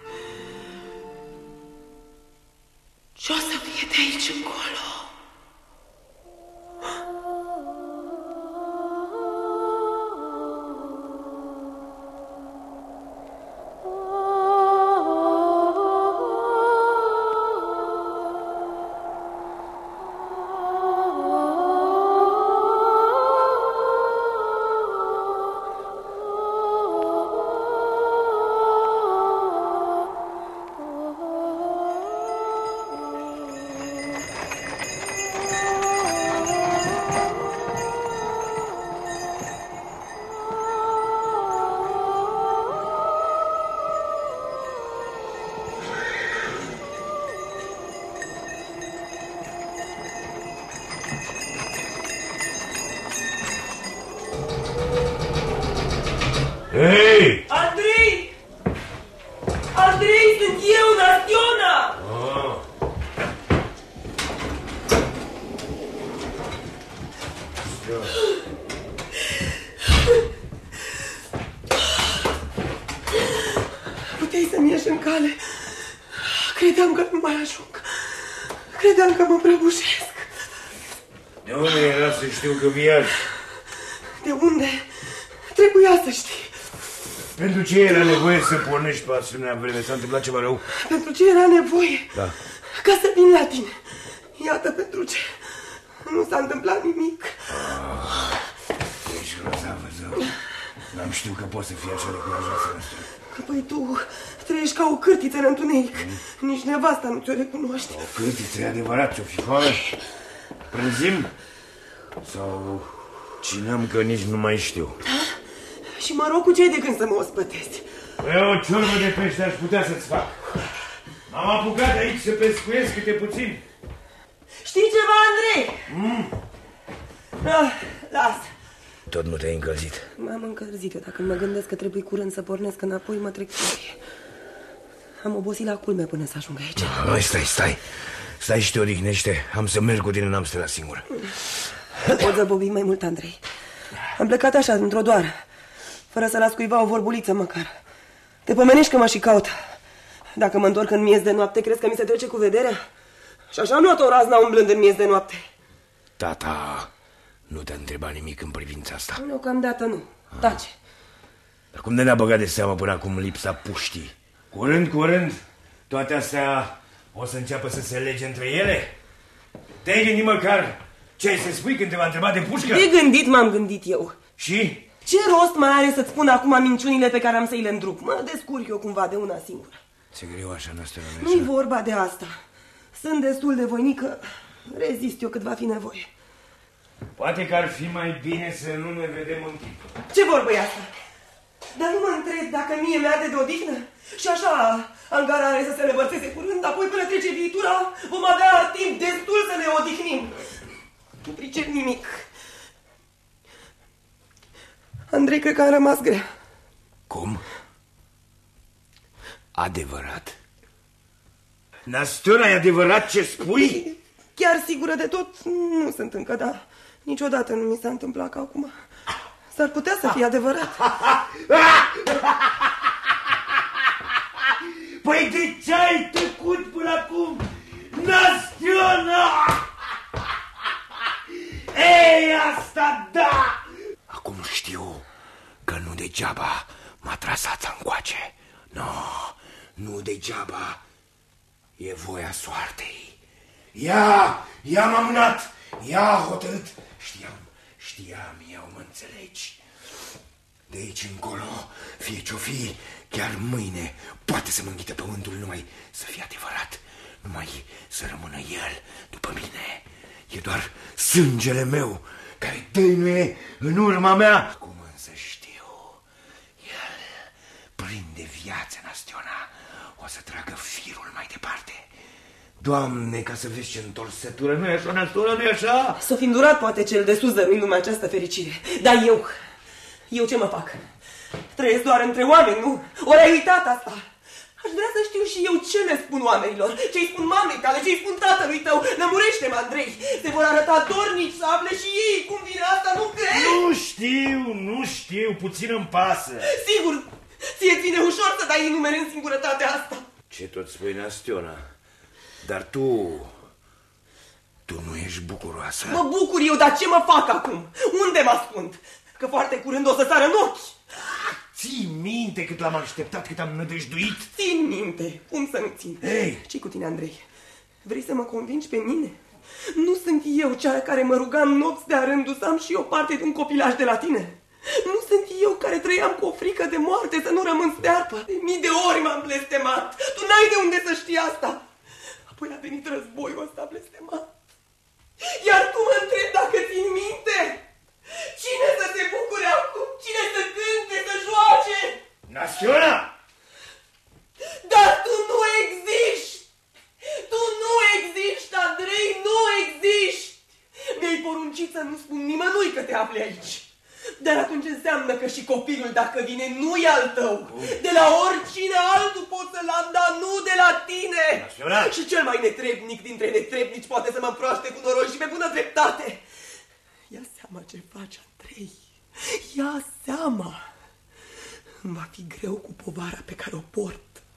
ce o să fie de aici încolo? puteai să-mi ieși în cale. Credeam că nu mai ajung. Credeam că mă prăbușesc.
De unde era să știu că viați?
De unde? Trebuia să știi.
Pentru ce era nevoie să pornești pe asemenea vreme? S-a întâmplat ceva rău?
Pentru ce era nevoie?
Da.
Ca să vin la tine. Iată pentru ce. Nu s-a întâmplat nimic.
Ah, ești grozavă, zău. N-am știut că poți să fii așa de curajoasă, noastră.
Păi tu trăiești ca o cârtiță în întuneric. Mm. Nici nevasta nu ți-o recunoști.
O cârtiță, e adevărat, ți-o fi foame? Prânzim? Sau cinăm că nici nu mai știu?
Da? Și mă rog, cu ce ai de gând să mă ospătezi?
Păi o ciorbă de pește aș putea să-ți fac. M-am apucat aici să pescuiesc câte puțin.
Știi ceva, Andrei?
Mm.
Ah, lasă.
Tot nu te-ai încălzit?
M-am încălzit eu. Dacă mă gândesc că trebuie curând să pornesc înapoi, mă trec furie. Am obosit la culme până să ajung aici.
Mai stai, stai. Stai și te odihnește. Am să merg cu tine, n-am să te las singur.
Nu pot zăbobi mai mult, Andrei. Am plecat așa, într-o doară, fără să las cuiva o vorbuliță măcar. Te pomenești că mă și caut. Dacă mă întorc în miez de noapte, crezi că mi se trece cu vederea? Și așa nu o razna umblând în miez de noapte.
Tata nu te-a întrebat nimic în privința asta?
Deocamdată nu. Tace.
Dar cum de ne-a băgat de seamă până acum lipsa puștii? Curând, curând, toate astea o să înceapă să se lege între ele? Te-ai gândit măcar ce ai să spui când te va întreba de pușcă?
De gândit m-am gândit eu.
Și?
Ce rost mai are să-ți spun acum minciunile pe care am să-i le îndrup? Mă descurc eu cumva de una singură.
Ți-e greu așa, noastră?
Nu-i vorba de asta. Sunt destul de voinică. Rezist eu cât va fi nevoie.
Poate că ar fi mai bine să nu ne vedem în timp.
Ce vorbă e asta? Dar nu mă întreb dacă mie mi-a de odihnă? Și așa, angara are să se revărseze curând, apoi până trece viitura, vom avea timp destul să ne odihnim. Nu pricep nimic. Andrei, cred că am rămas grea.
Cum? Adevărat? Nastiona, e adevărat ce spui?
Chiar sigură de tot nu sunt încă, dar niciodată nu mi s-a întâmplat ca acum. S-ar putea să fie adevărat.
Păi de ce ai tăcut până acum, Nastiona? Ei, asta da! Acum știu că nu degeaba m-a tras ața încoace. No, nu degeaba. E voia soartei. Ea, ea m-a mânat, ea a hotărât. Știam, știam, eu mă înțelegi. De aici încolo, fie ce-o fi, chiar mâine poate să mă înghită pământul, numai să fie adevărat, numai să rămână el după mine. E doar sângele meu care dăinuie în urma mea. Cum însă știu, el prinde viață, Nastiona, o să tragă firul mai departe. Doamne, ca să vezi ce întorsătură, nu-i așa, Nastiona, nu-i așa?
S-o fi îndurat poate cel de sus dăruind lumea această fericire. Dar eu, eu ce mă fac? Trăiesc doar între oameni, nu? Ori ai uitat asta? Aș vrea să știu și eu ce le spun oamenilor, ce-i spun mamei tale, ce-i spun tatălui tău. Lămurește-mă, Andrei, se vor arăta dornici să afle și ei cum vine asta, nu crezi?
Nu știu, nu știu, puțin îmi pasă.
Sigur, ție ține ușor să dai numere în singurătatea asta.
Ce tot spui, Nastiona? Dar tu, tu nu ești bucuroasă?
Mă bucur eu, dar ce mă fac acum? Unde mă ascund? Că foarte curând o să sară în ochi.
Ții minte cât l-am așteptat, cât am nădăjduit?
Țin minte, cum să nu țin?
Hey.
Ce-i cu tine, Andrei? Vrei să mă convingi pe mine? Nu sunt eu cea care mă rugam nopți de-a rândul să am și eu parte de un copilaj de la tine? Nu sunt eu care trăiam cu o frică de moarte să nu rămân stearpă? De mii de ori m-am blestemat. Tu n-ai de unde să știi asta. Apoi a venit războiul ăsta blestemat. Iar tu mă întrebi dacă țin minte? Cine să se bucure acum? Cine să cânte, să joace?
Nastiona!
Dar tu nu existi! Tu nu existi, Andrei, nu existi! Mi-ai poruncit să nu spun nimănui că te afli aici. Dar atunci înseamnă că și copilul, dacă vine, nu-i al tău. De la oricine altul poți să-l am, dar nu de la tine.
Nastiona!
Și cel mai netrebnic dintre netrebnici poate să mă împroaște cu noroc și pe bună dreptate. Ia seama ce faci, Andrei. Ia seama. Îmi va fi greu cu povara pe care o port.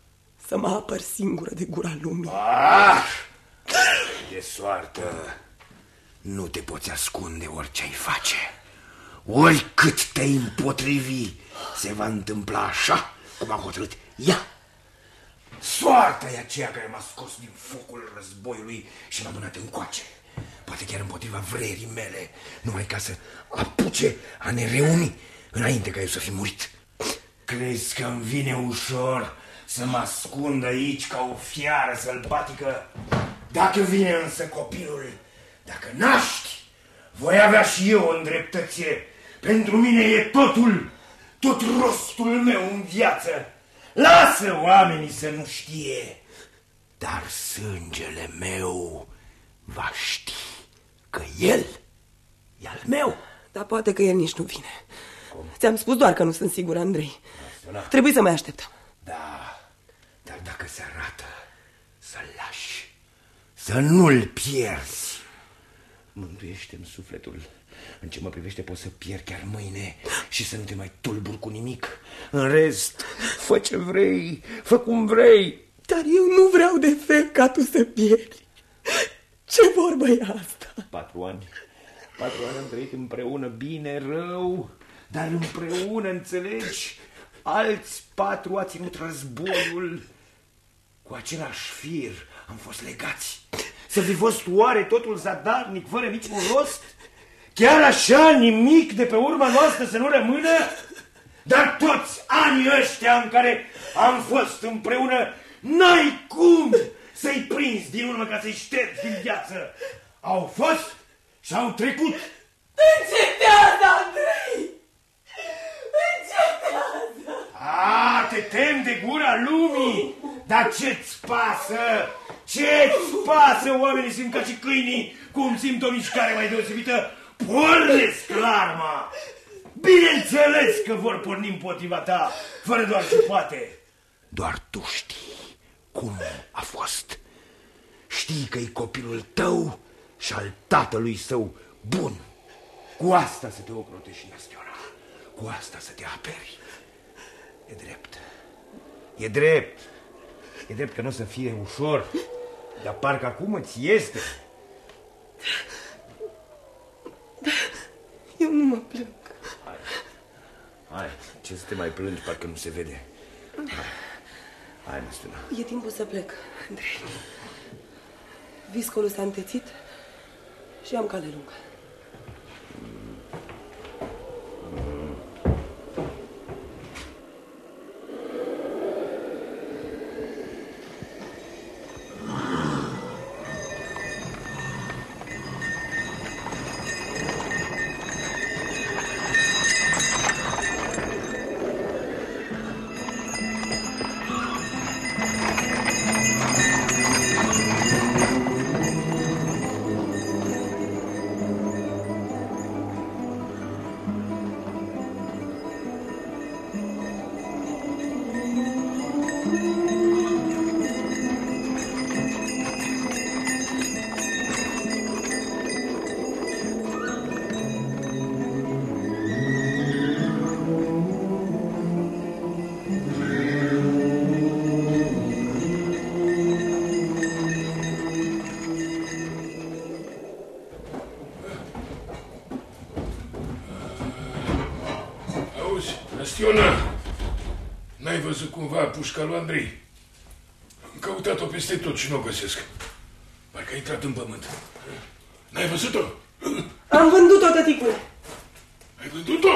să mă apăr singură de gura lumii.
Ah! De soartă nu te poți ascunde orice ai face. Oricât te-ai împotrivi, se va întâmpla așa cum a hotărât ea. Soarta e aceea care m-a scos din focul războiului și m-a mânat încoace. Poate chiar împotriva vrerii mele, numai ca să apuce a ne reuni înainte ca eu să fi murit. Crezi că îmi vine ușor să mă ascund aici ca o fiară sălbatică? Dacă vine însă copilul, dacă naști, voi avea și eu o îndreptățire. Pentru mine e totul, tot rostul meu în viață. Lasă oamenii să nu știe, dar sângele meu va ști că el e al meu.
Dar poate că el nici nu vine. Ți-am spus doar că nu sunt sigură, Andrei. Trebuie să mai așteptăm.
Da, dar dacă se arată, să-l lași, să nu-l pierzi. Mântuiește-mi sufletul. În ce mă privește pot să pierd chiar mâine și să nu te mai tulbur cu nimic. În rest, fă ce vrei, fă cum vrei.
Dar eu nu vreau de fel ca tu să pierzi. Ce vorbă e asta?
Patru ani. Patru ani am trăit împreună, bine, rău, dar împreună, înțelegi? Alți patru a ținut războiul. Cu același fir am fost legați. Să fi fost oare totul zadarnic, fără niciun rost? Chiar așa nimic de pe urma noastră să nu rămână? Dar toți anii ăștia în care am fost împreună, n-ai cum să-i prinzi din urmă ca să-i ștergi din viață. Au fost și au trecut.
Încetează, Andrei! Încetează!
A, te tem de gura lumii? Dar ce-ți pasă? Ce-ți pasă? Oamenii sunt ca și câinii. Cum simt o mișcare mai deosebită, pornesc larma. Bineînțeles că vor porni împotriva ta, fără doar ce poate. Doar tu știi cum a fost. Știi că e copilul tău și al tatălui său bun. Cu asta să te ocrotești, Nastiona. Cu asta să te aperi. E drept. E drept. E drept că nu o să fie ușor. Dar parcă acum îți este.
Eu nu mă plâng.
Hai. Hai. Ce să te mai plângi, parcă nu se vede. Hai. Hai, Nastiona.
E timpul să plec, Andrei. Viscolul s-a întețit și am cale lungă.
Nastiona, n-ai văzut cumva pușca lui Andrei? Am căutat-o peste tot și nu o găsesc. Parcă a intrat în pământ. N-ai văzut-o?
Am vândut-o, tăticule.
Ai vândut-o?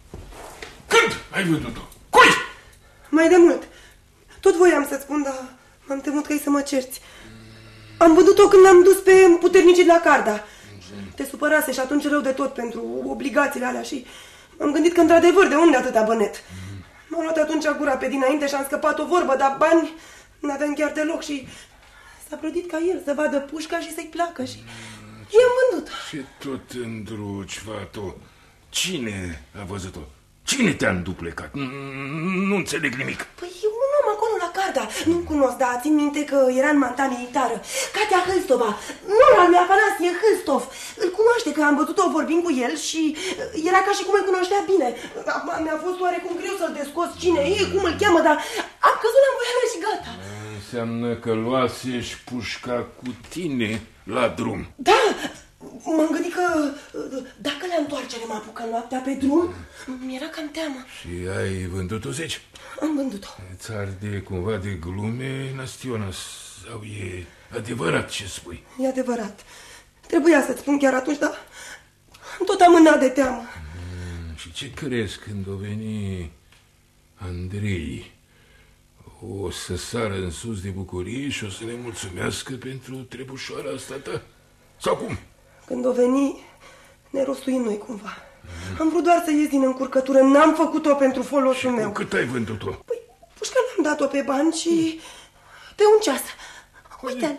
Când ai vândut-o? Cui?
Mai de mult. Tot voiam să-ți spun, dar m-am temut că ai să mă cerți. Am vândut-o când l-am dus pe puternicii de la Carda. Te supărase și atunci rău de tot pentru obligațiile alea și am gândit că într-adevăr de unde atâta bănet. M-am luat atunci gura pe dinainte și am scăpat o vorbă, dar bani n-aveam chiar deloc și s-a plătit ca el să vadă pușca și să-i placă și i-am vândut.
Și tot îndruci, fatu. Cine a văzut-o? Cine te-a înduplecat? Nu înțeleg nimic.
Păi e un om acolo la Carda. Nu-l cunosc, dar țin minte că era în manta militară. Katea Hâstova, nora lui Afanasie Hâstov. Îl cunoaște, că am văzut-o vorbind cu el și era ca și cum îl cunoștea bine. Mi-a fost oarecum greu să-l descos cine e, cum îl cheamă, dar am căzut la învoială și gata.
înseamnă că luasești pușca cu tine la drum.
Da, m-am gândit că dacă la întoarcere mă apucă noaptea pe drum, mi-era cam teamă.
Și ai vândut-o, zici?
Am vândut-o.
Îți arde cumva de glume, Nastiona, sau e adevărat ce spui?
E adevărat. Trebuia să-ți spun chiar atunci, dar am tot amânat de teamă.
Mm, și ce crezi când o veni Andrei? O să sară în sus de bucurie și o să ne mulțumească pentru trebușoara asta ta? Sau cum?
Când o veni, ne rostuim noi cumva. Mm. Am vrut doar să ies din încurcătură, n-am făcut-o pentru folosul
și
meu.
Cât ai vândut-o?
Păi, pușcă l-am dat-o pe bani și pe un ceas. Uite-l.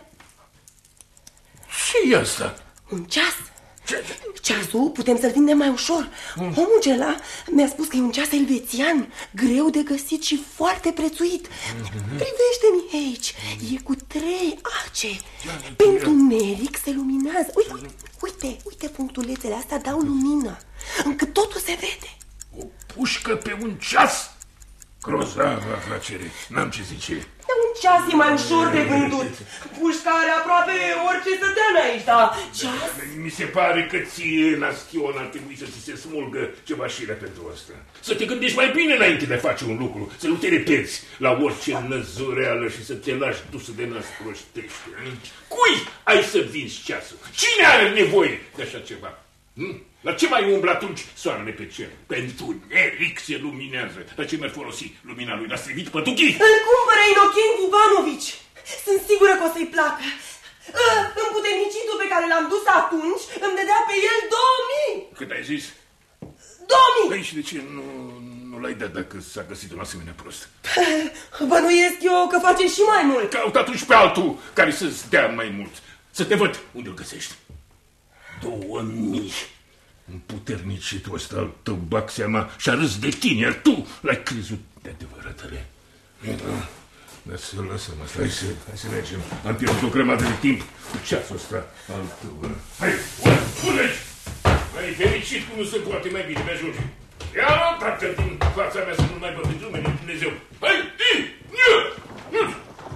Și asta?
Un ceas? Ce? Ceasul putem să-l vindem mai ușor. Mm. Omul acela mi-a spus că e un ceas elvețian, greu de găsit și foarte prețuit. Mm-hmm. Privește-mi aici, e cu trei ace. Pentru neric se luminează. Uite, uite, uite, punctulețele astea dau lumină, încât totul se vede.
O pușcă pe un ceas? Grozavă afacere, n-am ce zice.
Dar un ceas e mai ușor de vândut. Pușca are aproape orice stătean aici, dar ceas?
Mi se pare că ție, Nastion, ar trebui să ți se smulgă ceva șirea pentru asta. Să te gândești mai bine înainte de a face un lucru, să nu te repeți la orice năzureală și să te lași dusă de nas prostește. Cui ai să vinzi ceasul? Cine are nevoie de așa ceva? Hm? La ce mai umblă atunci soarele pe cer? Pentru neric se luminează. La ce mi-ar folosi lumina lui? L-a strivit pătuchii?
Îl cumpără Inocenț Ivanovici. Sunt sigură că o să-i placă. Împuternicitul pe care l-am dus atunci îmi dădea pe el două mii.
Cât ai zis?
Două mii.
Păi și de ce nu, nu l-ai dat dacă s-a găsit un asemenea prost?
Bănuiesc eu că face și mai mult.
Caut atunci pe altul care să-ți dea mai mult. Să te văd unde îl găsești. Două mii. Împuternicitul ăsta al tău, bag seama, și-a râs de tine, iar tu l-ai crezut de adevăratele. Dar să lasă-mă, hai să, hai să mergem. Am pierdut o grămadă de timp cu ceasul ăsta al tău. Hai, spune-și! Ai fericit cum nu se poate, mai bine, mi-ajunge. Ia-mă, tată, din fața mea să nu mai bătăți lumea, Dumnezeu. Hai, i, ia, ia!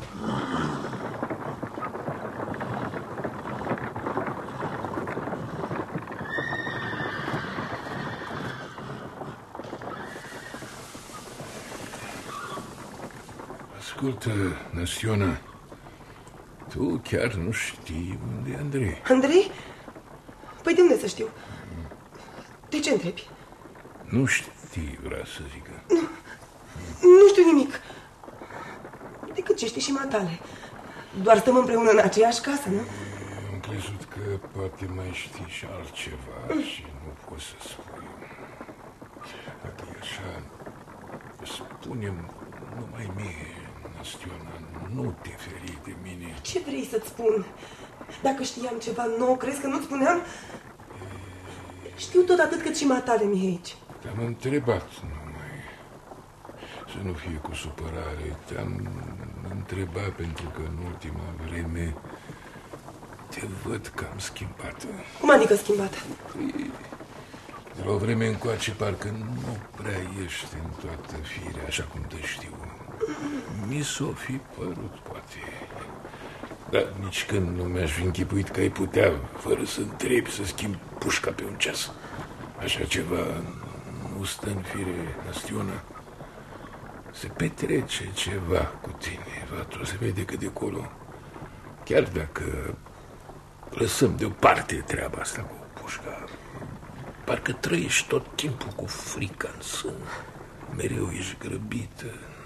Ascultă, Nastiona, tu chiar nu știi unde e Andrei.
Andrei? Păi de unde să știu? De ce întrebi?
Nu știi, vrea să zică.
Nu, nu știu nimic. Decât ce știi și matale. Doar stăm împreună în aceeași casă, nu?
Am crezut că poate mai știi și altceva mm. și nu poți să spui. Dacă e așa, spune-mi numai mie, Nastiona, nu te feri de mine.
Ce vrei să-ți spun? Dacă știam ceva nou, crezi că nu-ți spuneam? E... Știu tot atât cât și matale mi aici.
Te-am întrebat numai. Să nu fie cu supărare. Te-am întrebat pentru că în ultima vreme te văd cam schimbată.
Cum adică schimbată?
Păi, de la o vreme încoace parcă nu prea ești în toată firea așa cum te știu. Mi s-o fi părut, poate. Dar nici când nu mi-aș fi închipuit că ai putea, fără să întrebi, să schimbi pușca pe un ceas. Așa ceva nu stă în fire, Nastiona. Se petrece ceva cu tine, Vatru, se vede că de acolo, chiar dacă lăsăm deoparte treaba asta cu pușca, parcă trăiești tot timpul cu frica în sân. Mereu ești grăbită.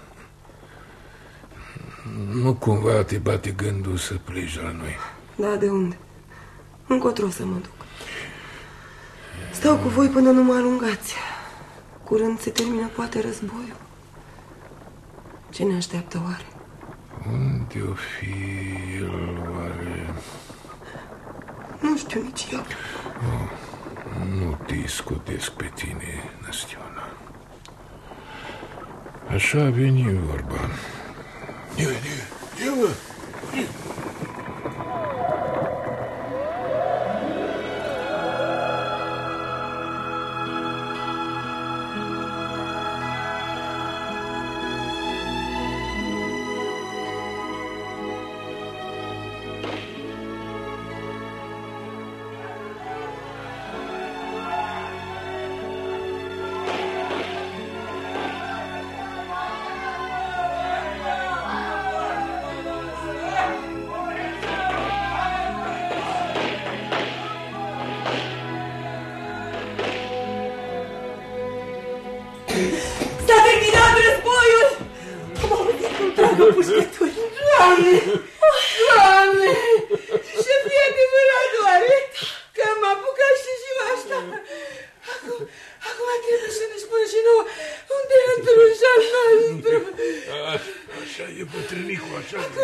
Nu cumva te bate gândul să pleci de la noi?
Da, de unde? Încotro să mă duc. Stau cu voi până nu mă alungați. Curând se termină poate războiul. Ce ne așteaptă oare?
Unde o fi el oare?
Nu știu nici eu.
Oh, nu te scutesc pe tine, Nastiona. Așa a venit vorba. Ia, ia, ia, ia.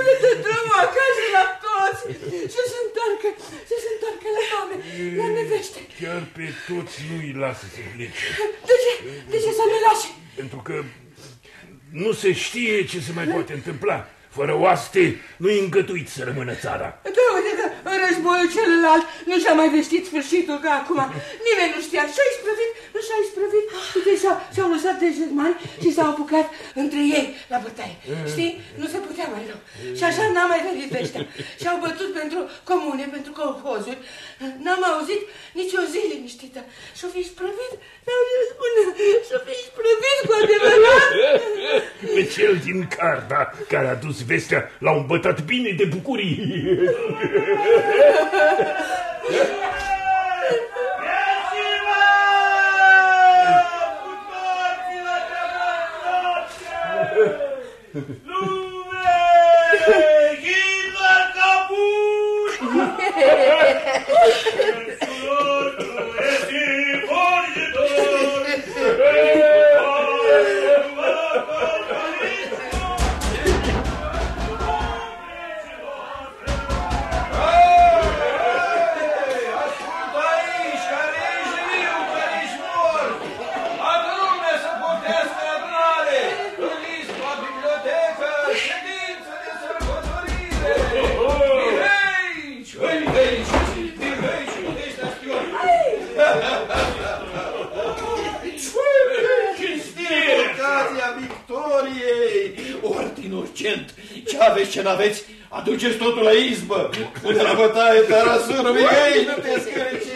le dă drumul acasă la toți. Să se întoarcă, să se întoarcă la mame, la nevește.
Chiar pe toți nu-i lasă să plece.
De ce? De ce să nu-i lași?
Pentru că nu se știe ce se mai poate întâmpla. Fără oaste, nu-i îngătuit să rămână țara.
Da, uite că în războiul celălalt nu și-a mai vestit sfârșitul ca acum. Nimeni nu știa. Și-a isprăvit, nu și-a isprăvit. Uite, s-au lăsat de germani și s-au apucat între ei la bătaie. Știi? Nu se putea mai rău. Și așa n-am mai venit de ăștia. Și-au bătut pentru comune, pentru colhozuri. N-am auzit nici o zi liniștită. Și-o fi isprăvit, n-au ce spune, și-o fi isprăvit cu adevărat.
Pe cel din Carda, care a dus vestea, l-au îmbătat bine de bucurie.
Ce aveți, ce n-aveți, aduceți totul la izbă. Pune la bătaie, Tarasună, Mihai, nu te scărici.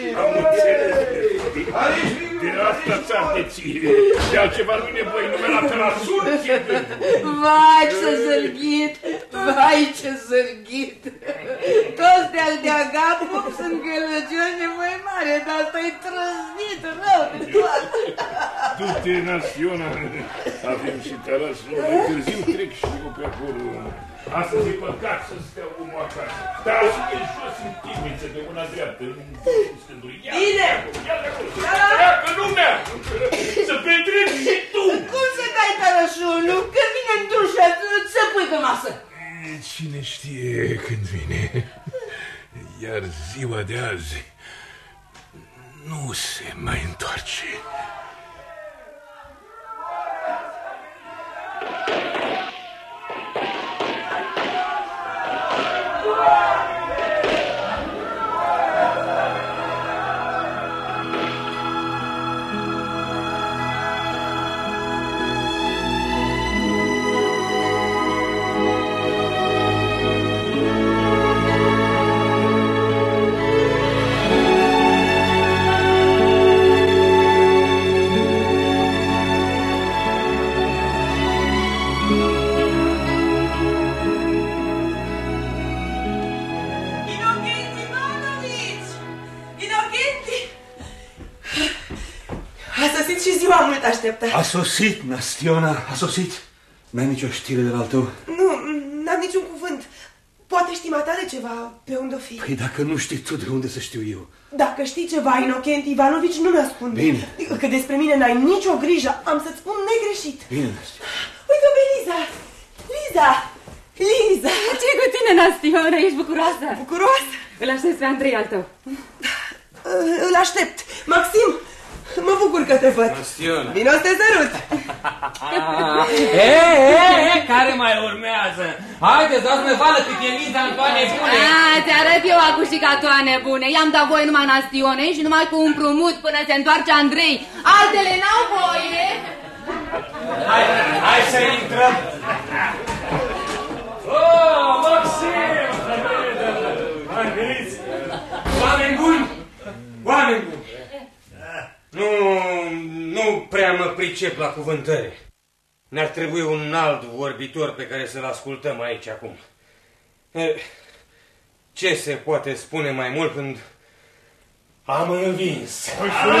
De asta ți-ar de ție. De altceva nu-i nevoie, nume la Tarasună.
Vai, ce zârghit, vai, ce zârghit. Toți de-al de-a Gapup sunt gălăgioși nevoie mare, dar ăsta-i trăznit rău de toată.
Du-te, Naționa, avem și Tarasună, mai târziu trec și eu pe acolo. Astăzi e păcat să stea omul acasă. Dar și e jos în timiță de mâna dreaptă.
Bine!
Treacă lumea! Să petreci și tu!
Cum să dai Tarasunul? Când vine în dușă, să pui pe masă.
Cine știe când vine. Iar ziua de azi nu se mai întoarce.
A sosit, Nastiona, a sosit. N-ai nicio știre de la al tău?
Nu, n-am niciun cuvânt. Poate știi matale ceva pe unde o fi.
Păi dacă nu știi tu, de unde să știu eu?
Dacă știi ceva, Inocenti Ivanovici nu mi-ascunde.
Bine.
Că despre mine n-ai nicio grijă, am să-ți spun negreșit.
Bine, Nastiona.
Uite-o pe Liza! Liza! Liza!
Ce-i cu tine, Nastiona? Ești bucuroasă?
Bucuroasă?
Îl aștepți pe Andrei al tău.
Îl aștept. Maxim, mă bucur că te văd.
Nastiona.
Vino să te sărut.
E, e, e, care mai urmează? Haideți, dați-mi vală cât e Liza în toane bune.
A, ți-arăt eu acum și ca toane bune. I-am dat voie numai Nastionei și numai cu împrumut până se întoarce Andrei. Altele n-au voie.
Hai, hai să intrăm. Oh, Maxim! Hai, veniți! Oameni buni! Oameni buni! Nu, nu prea mă pricep la cuvântări. Ne-ar trebui un alt vorbitor pe care să-l ascultăm aici acum. Ce se poate spune mai mult când am învins?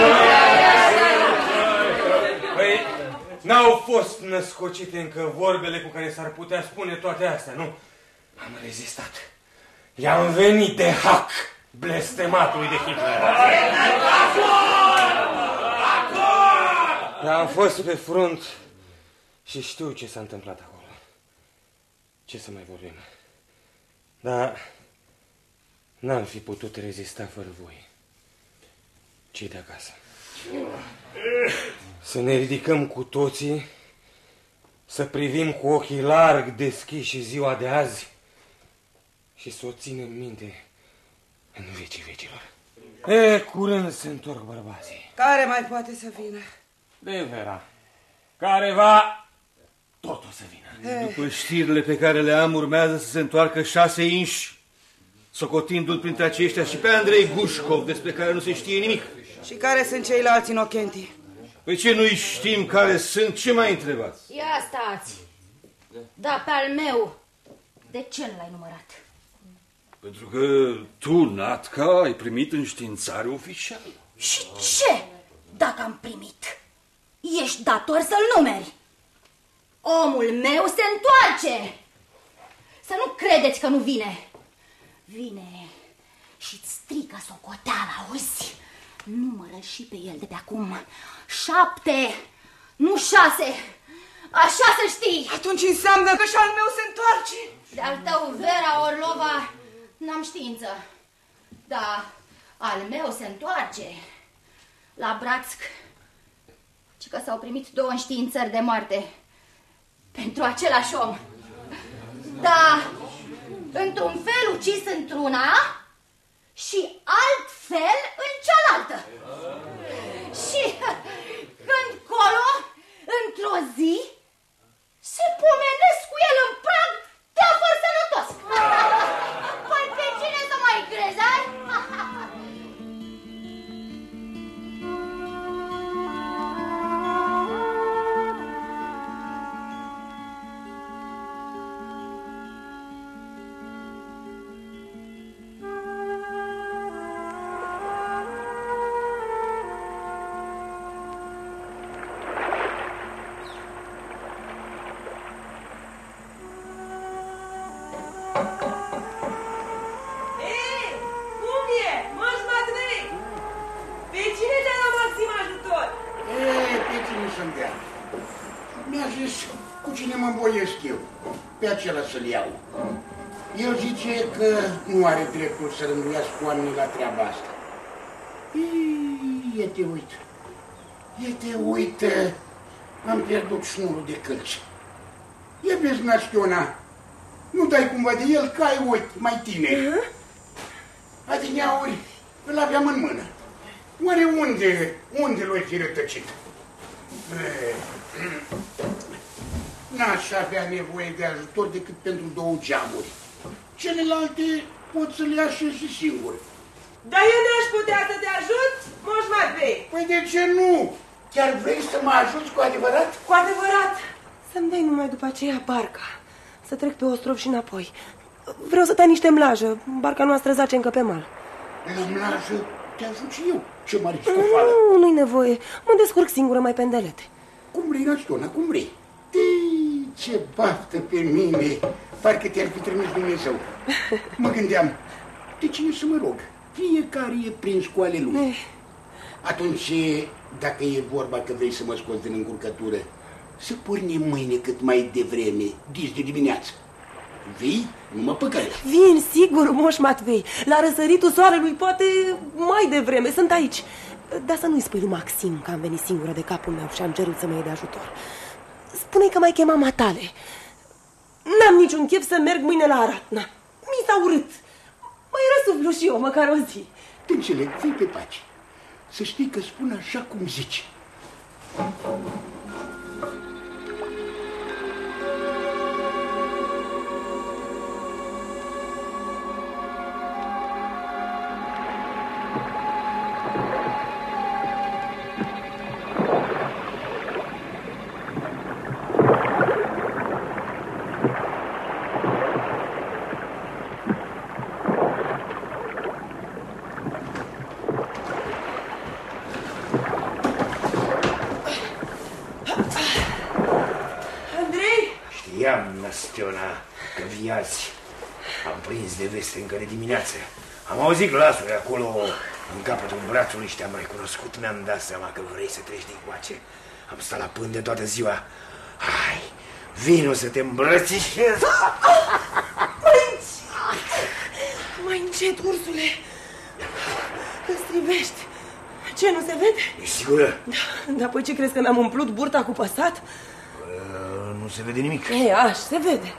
Păi, n-au fost născocite încă vorbele cu care s-ar putea spune toate astea, nu? Am rezistat. I-am venit de hac blestematului de Hitler. Am fost pe front și știu ce s-a întâmplat acolo. Ce să mai vorbim? Dar n-am fi putut rezista fără voi. Cei de acasă. Să ne ridicăm cu toții, să privim cu ochii larg deschiși ziua de azi și să o ținem minte în vecii vecilor. E, curând se întorc bărbații.
Care mai poate să vină?
De vera. Care va, tot o să vină.
După știrile pe care le am, urmează să se întoarcă șase inși, socotindu-l printre aceștia și pe Andrei Gușcov, despre care nu se știe nimic.
Și care sunt ceilalți inocenti?
Păi ce nu-i știm care sunt, ce mai întrebați?
Ia stați. Da, pe al meu, de ce nu l-ai numărat?
Pentru că tu, Natca, ai primit înștiințare oficială.
Și ce dacă am primit? Ești dator să-l numeri. Omul meu se întoarce. Să nu credeți că nu vine. Vine și-ți strică socoteala, auzi? Numără și pe el de pe acum. Șapte, nu șase. Așa să știi.
Atunci înseamnă că și al meu se întoarce.
De-al tău, Vera Orlova, n-am știință. Da, al meu se întoarce. La Bratsk, ci că s-au primit două înștiințări de moarte pentru același om. Da, într-un fel ucis într-una și altfel în cealaltă. Și când colo, într-o zi, se pomenesc cu el în prag teafăr sănătos. Păi pe cine să mai crezi, ai?
Pe acela să-l iau. El zice că nu are dreptul să rânduiască oamenii la treaba asta. E te uit. E te uit. Am pierdut șnurul de călci. E vezi, Nastiona, nu dai cumva de el că ai ochi mai tineri. Adineauri îl aveam în mână. Oare unde, unde l-ai fi rătăcit? N-aș avea nevoie de ajutor decât pentru două geamuri. Celelalte pot să le așezi singur.
Dar eu n-aș putea să te ajut, Moș Matvei.
Păi de ce nu? Chiar vrei să mă ajuți cu adevărat?
Cu adevărat.
Să-mi dai numai după aceea barca. Să trec pe ostrov și înapoi. Vreau să tai niște mlajă. Barca noastră zace încă pe mal.
La mlajă te ajut și eu. Ce mare scofală.
Nu, nu-i nevoie. Mă descurc singură mai pe îndelete.
Cum vrei, Nastiona, cum vrei. Tii, ce baftă pe mine. Parcă te-ar fi trimis Dumnezeu. Mă gândeam, de cine să mă rog? Fiecare e prins cu ale lui. Atunci, dacă e vorba că vrei să mă scoți din încurcătură, să pornim mâine cât mai devreme, dis de dimineață. Vii? Nu mă păcălești.
Vin, sigur, Moș Matvei. La răsăritul soarelui, poate mai devreme. Sunt aici. Dar să nu-i spui lui Maxim că am venit singură de capul meu și am cerut să mă iei de ajutor. Spune-i că mai chema Matale. N-am niciun chef să merg mâine la Aratna. Mi s-a urât. Mai răsuflu și eu, măcar o zi.
Te înțeleg, fii pe pace. Să știi că spun așa cum zici. Nastiona, că vii azi. Am prins de veste încă de dimineață. Am auzit glasuri acolo în capătul brațului și te-am recunoscut. Mi-am dat seama că vrei să treci din coace. Am stat la pânde toată ziua. Hai, vino să te îmbrățișez.
Părinți,
încet, ursule. Îți strivești. Ce, nu se vede?
E sigură?
Da, dar apoi ce crezi, că mi-am umplut burta cu păsat?
Uh, nu se vede nimic.
Ei, aș, se vede.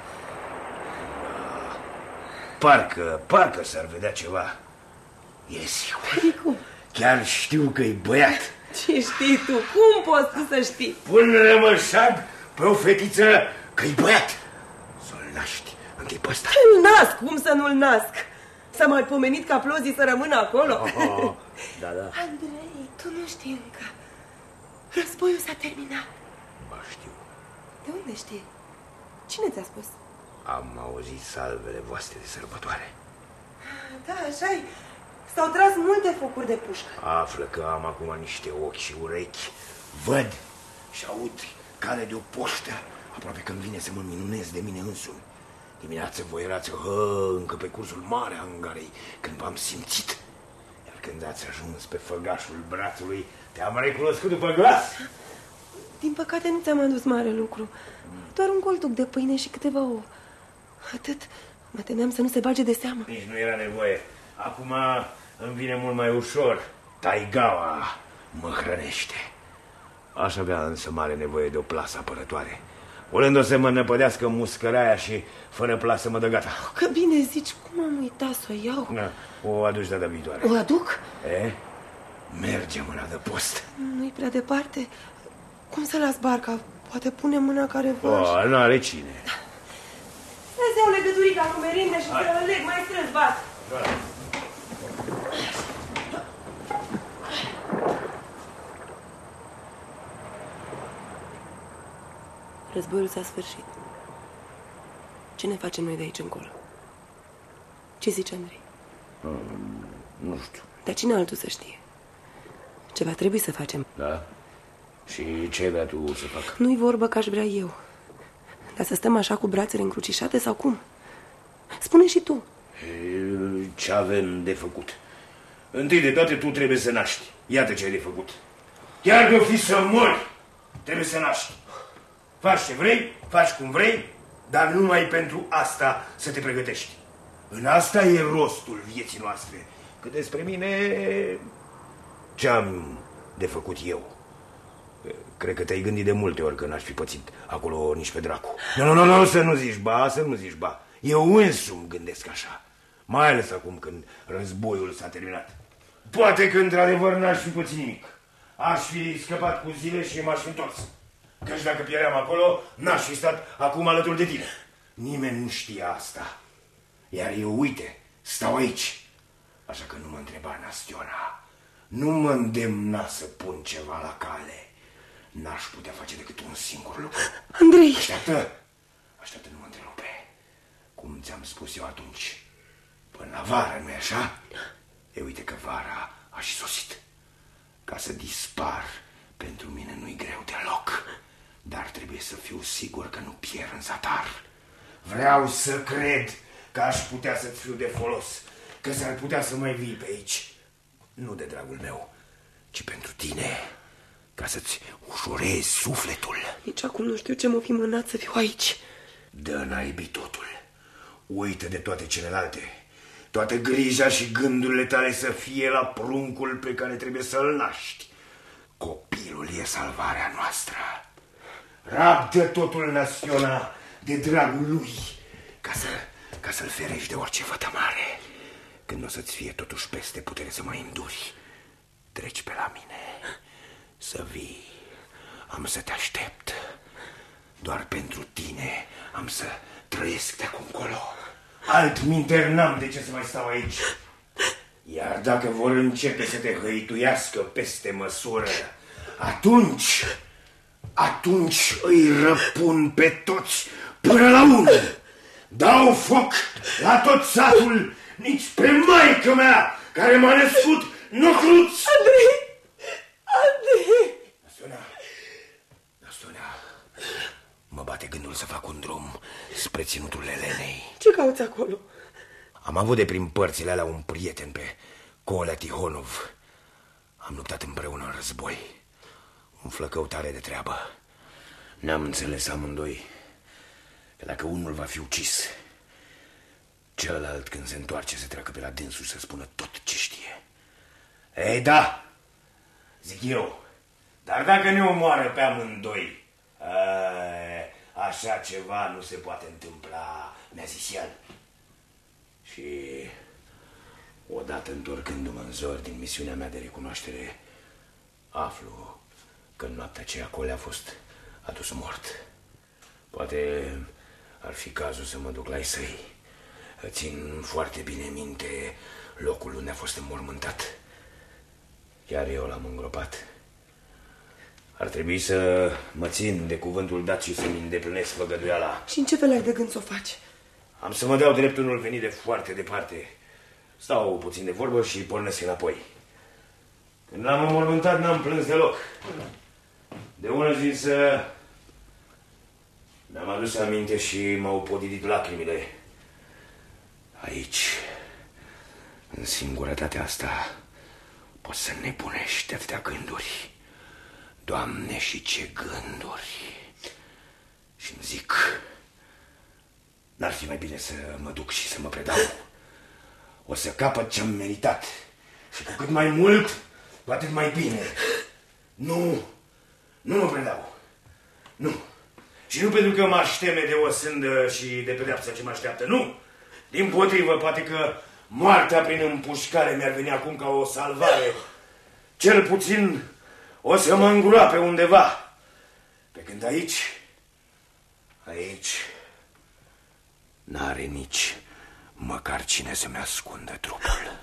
Parcă, parcă s-ar vedea ceva. E sigur.
Păi cum?
Chiar știu că e băiat.
Ce știi tu? Cum poți tu să știi?
Pun rămășag pe o fetiță că-i băiat. Să-l naști în tipul ăsta.
Îl nasc, cum să nu-l nasc? S-a mai pomenit ca plozii să rămână acolo.
Oh, da, da.
Andrei, tu nu știi încă. Războiul s-a terminat.
Ba știu.
De unde știi? Cine ți-a spus?
Am auzit salvele voastre de sărbătoare.
Da, așa-i. S-au tras multe focuri de pușcă.
Află că am acum niște ochi și urechi. Văd și aud cale de o poștă. Aproape că îmi vine să mă minunez de mine însumi. Dimineața voi erați hă, încă pe cursul mare a Angarei, când v-am simțit. Iar când ați ajuns pe făgașul brațului, te-am recunoscut după glas.
Din păcate nu ți-am adus mare lucru. Doar un coltuc de pâine și câteva ouă. Atât. Mă temeam să nu se bage de seamă.
Nici nu era nevoie. Acum îmi vine mult mai ușor. Taigaua mă hrănește. Aș avea însă mare nevoie de o plasă apărătoare. Volând-o să mă năpădească muscăraia și fără plasă mă dă gata.
Că bine zici, cum am uitat să o iau?
Na, o aduci data viitoare.
O aduc?
E? Mergem în adăpost.
Nu-i prea departe. Cum să las barca? Poate pune mâna care vă...
O, n-are cine.
Să-ți iau legăturica cu merinde și să leg mai strâns, bat.
Da.
Războiul s-a sfârșit. Ce ne facem noi de aici încolo? Ce zici, Andrei?
Um, nu știu.
Dar cine altul să știe? Ceva trebuie să facem.
Da? Și ce vrea tu să fac?
Nu-i vorbă că aș vrea eu. Dar să stăm așa cu brațele încrucișate sau cum? Spune și tu.
E, ce avem de făcut? Întâi de toate tu trebuie să naști. Iată ce ai de făcut. Chiar de-o fi să mori, trebuie să naști. Faci ce vrei, faci cum vrei, dar numai pentru asta să te pregătești. În asta e rostul vieții noastre. Că despre mine, ce-am de făcut eu? Cred că te-ai gândit de multe ori că n-aș fi pățit acolo nici pe dracu. Nu, nu, nu, nu, să nu zici ba, să nu zici ba. Eu însumi gândesc așa. Mai ales acum când războiul s-a terminat. Poate că într-adevăr n-aș fi pățit nimic. Aș fi scăpat cu zile și m-aș fi întors. Căci dacă pieream acolo, n-aș fi stat acum alături de tine. Nimeni nu știa asta. Iar eu, uite, stau aici. Așa că nu mă întreba, Nastiona. Nu mă îndemna să pun ceva la cale. N-aș putea face decât un singur lucru.
Andrei!
Așteaptă! Așteaptă, nu mă întrerupe. Cum ți-am spus eu atunci, până la vară, nu-i așa? E, uite că vara a și sosit. Ca să dispar, pentru mine nu-i greu deloc. Dar trebuie să fiu sigur că nu pierd în zatar. Vreau să cred că aș putea să-ți fiu de folos, că s-ar putea să mai vii pe aici. Nu de dragul meu, ci pentru tine, ca să-ți ușurezi sufletul.
Nici acum nu știu ce mă fi mânat să fiu aici.
Dă naibii totul. Uită de toate celelalte. Toată grija și gândurile tale să fie la pruncul pe care trebuie să-l naști. Copilul e salvarea noastră. Rabdă totul, Nastiona, de dragul lui, ca, să, ca să-l ferești de orice vătămare. Când o să-ți fie totuși peste putere să mai înduri, treci pe la mine, să vii, am să te aștept. Doar pentru tine am să trăiesc de acum încolo. Altminteri n-am de ce să mai stau aici. Iar dacă vor începe să te hăituiască peste măsură, atunci, atunci îi răpun pe toți până la unul. Dau foc la tot satul, nici pe maică mea care m-a născut nu cruț.
Andrei! Andrei!
Nastiona, Nastiona, mă bate gândul să fac un drum spre ținutul Elenei.
Ce cauți acolo?
Am avut de prin părțile alea un prieten pe Colea Tihonov. Am luptat împreună în război. Un flăcău tare de treabă. Ne-am înțeles amândoi că dacă unul va fi ucis, Celălalt, când se întoarce, se treacă pe la dânsul și să spună tot ce știe. Ei, da, zic eu, dar dacă ne omoară pe amândoi, a, așa ceva nu se poate întâmpla, mi-a zis el. Și odată întorcându-mă în zor din misiunea mea de recunoaștere, aflu că în noaptea aceea Colea a fost adus mort. Poate ar fi cazul să mă duc la ei săi. Țin foarte bine minte locul unde a fost înmormântat. Chiar eu l-am îngropat. Ar trebui să mă țin de cuvântul dat și să-mi îndeplinesc făgăduiala.
Și în ce fel ai de gând să o faci?
Am să mă dau drept unul venit de foarte departe. Stau puțin de vorbă și pornesc înapoi. Când l-am înmormântat, n-am plâns deloc. De una zi să... mi-am adus aminte și m-au podidit lacrimile. Aici, în singurătatea asta, poți să nebunești de atâtea gânduri. Doamne, și ce gânduri! Și-mi zic, n-ar fi mai bine să mă duc și să mă predau? O să capăt ce-am meritat. Și cu cât mai mult, cu atât mai bine. Nu, nu mă predau. Nu. Și nu pentru că m-aș teme de o sândă și de pedeapsa ce mă așteaptă, nu. Dimpotrivă, poate că moartea prin împușcare mi-ar veni acum ca o salvare. Cel puțin o să mă îngroape undeva. Pe când aici, aici, n-are nici măcar cine să-mi ascundă trupul.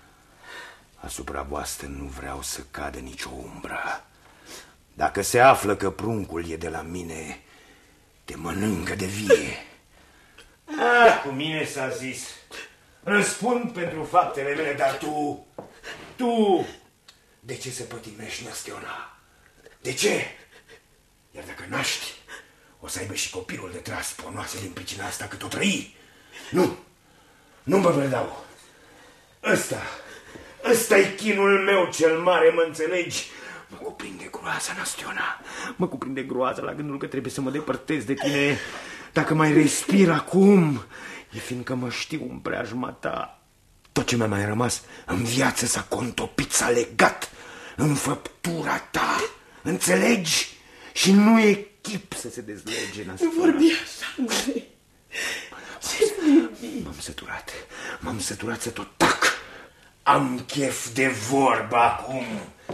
Asupra voastră nu vreau să cadă nicio umbră. Dacă se află că pruncul e de la mine, te mănâncă de vie. Ah, cu mine s-a zis. Răspund pentru faptele mele, dar tu, tu, de ce să pătimești, Năstiona? De ce? Iar dacă naști, o să aibă și copilul de tras ponoase din pricina asta cât o trăi. Nu, nu mă predau. Ăsta, ăsta-i chinul meu cel mare, mă înțelegi? Mă cuprinde groaza, Năstiona. Mă cuprinde groaza la gândul că trebuie să mă depărtez de tine. Dacă mai respir acum, e fiindcă mă știu în preajma ta. Tot ce mi-a mai rămas în viață s-a contopit, s-a legat în făptura ta. Înțelegi? Și nu e chip să se dezlege, Năstiona.
Nu vorbi așa, Andrei.
M-am săturat. M-am săturat să tot tac. Am chef de vorbă acum.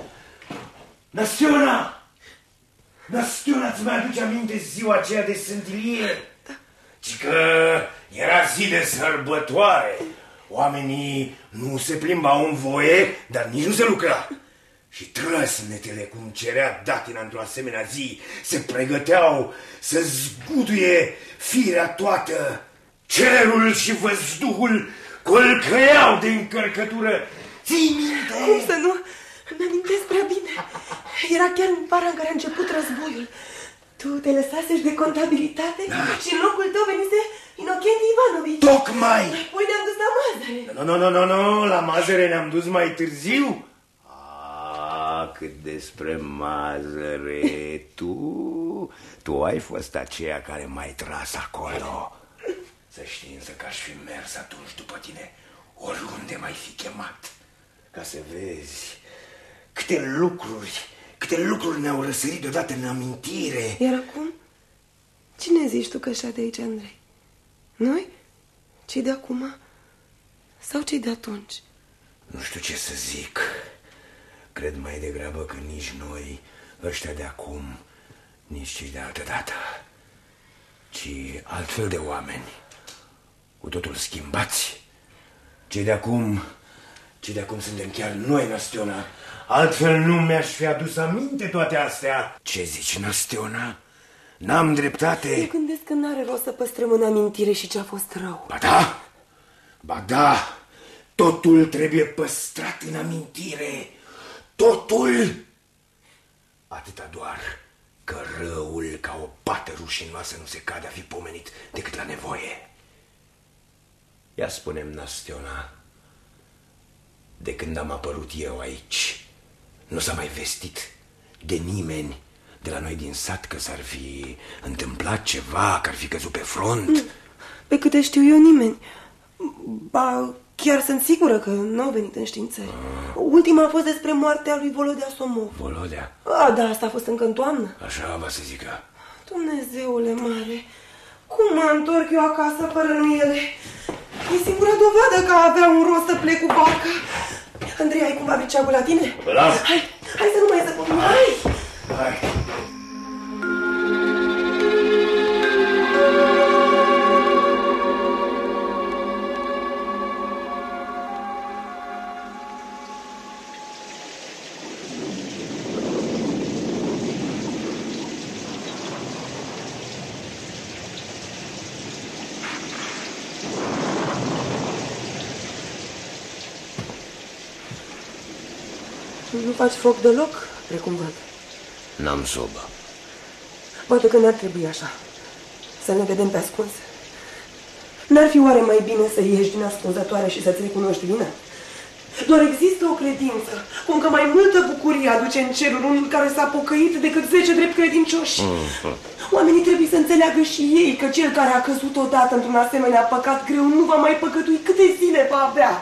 Năstiona! Năstiona, îți mai aduce aminte ziua aceea de Sântilie? Da. Și că era zi de sărbătoare. Oamenii nu se plimbau în voie, dar nici nu se lucra. Și trăsnetele, cum cerea datina într-o asemenea zi, se pregăteau să zguduie firea toată. Cerul și văzduhul colcăiau de încărcătură. Ții minte?
Cum să nu? Îmi amintesc prea bine. Era chiar în vara în care a început războiul. Tu te lăsasești de contabilitate, da, și în locul tău venise Inocentii Ivanovici.
Tocmai!
Apoi ne-am dus la Mazăre.
Nu, nu, nu, nu, nu, la Mazăre ne-am dus mai târziu. Ah, cât despre Mazăre, tu, tu ai fost aceea care m-ai tras acolo. Să știi însă că aș fi mers atunci după tine, oriunde m-ai fi chemat. Ca să vezi câte lucruri, câte lucruri ne-au răsărit deodată în amintire.
Iar acum, cine zici tu că așa de aici, Andrei? Noi? Cei de acum? Sau cei de atunci?
Nu știu ce să zic. Cred mai degrabă că nici noi, ăștia de acum, nici cei de altă dată, ci altfel de oameni, cu totul schimbați. Cei de acum, cei de acum suntem chiar noi, Năstiona. Altfel nu mi-aș fi adus aminte toate astea. Ce zici, Năstiona? N-am dreptate?
Eu gândesc că n-are rost să păstrăm în amintire și ce a fost rău.
Ba da, ba da, totul trebuie păstrat în amintire. Totul. Atâta doar că răul ca o pată rușinoasă nu se cade a fi pomenit decât la nevoie. Ia spune-mi, Năstiona, de când am apărut eu aici, nu s-a mai vestit de nimeni de la noi din sat că s-ar fi întâmplat ceva, că ar fi căzut pe front?
Pe câte știu eu, nimeni. Ba, chiar sunt sigură că nu au venit în știință. Ultima a fost despre moartea lui Volodea Somov.
Volodea?
A, da, asta a fost încă în toamnă.
Așa va să zică.
Dumnezeule mare, cum mă întorc eu acasă fără ele? E singura dovadă că avea un rost să plec cu barca. Andrei, ai cumva briceagul la tine?
Las.
Hai, hai să nu mai zăbovim, hai!
Hai!
Nu faci foc deloc, precum văd.
N-am sobă.
Poate că n-ar trebui așa. Să ne vedem pe ascuns. N-ar fi oare mai bine să ieși din ascunzătoare și să-ți recunoști vina? Doar există o credință, cum că mai multă bucurie aduce în cerul unul care s-a pocăit decât zece drept credincioși. Mm-hmm. Oamenii trebuie să înțeleagă și ei că cel care a căzut odată într-un asemenea păcat greu nu va mai păcătui câte zile va avea.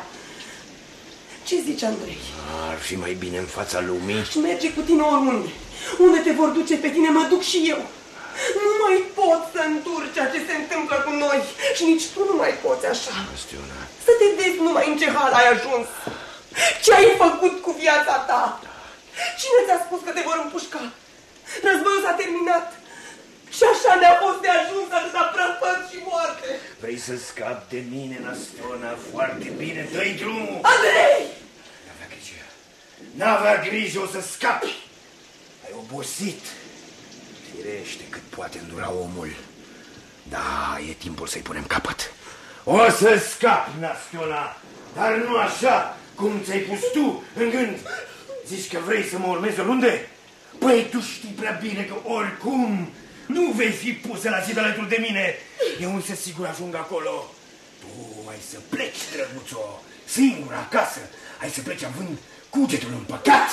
Ce zici, Andrei?
Ar fi mai bine în fața lumii.
Și merge cu tine oriunde. Unde te vor duce pe tine, mă duc și eu. Nu mai pot să înturci ceea ce se întâmplă cu noi. Și nici tu nu mai poți așa.
Bastiona.
Să te vezi numai în ce hal ai ajuns. Ce ai făcut cu viața ta? Cine ți-a spus că te vor împușca? Războiul s-a terminat. Și așa ne-a fost de ajuns atâta prăpăt și moarte.
Vrei să scapi de mine, Nastona? Foarte bine, dă-i drumul.
Andrei!
N-avea grijă. N-avea grijă, o să scapi. Ai obosit. Firește cât poate îndura omul. Da, e timpul să-i punem capăt. O să scapi, Nastona, dar nu așa cum ți-ai pus tu în gând. Zici că vrei să mă urmezi oriunde? Păi tu știi prea bine că oricum nu vei fi pusă la zid alături de mine. Eu însă sigur ajung acolo. Tu ai să pleci, drăguțo, singur acasă. Ai să pleci având cugetul împăcat.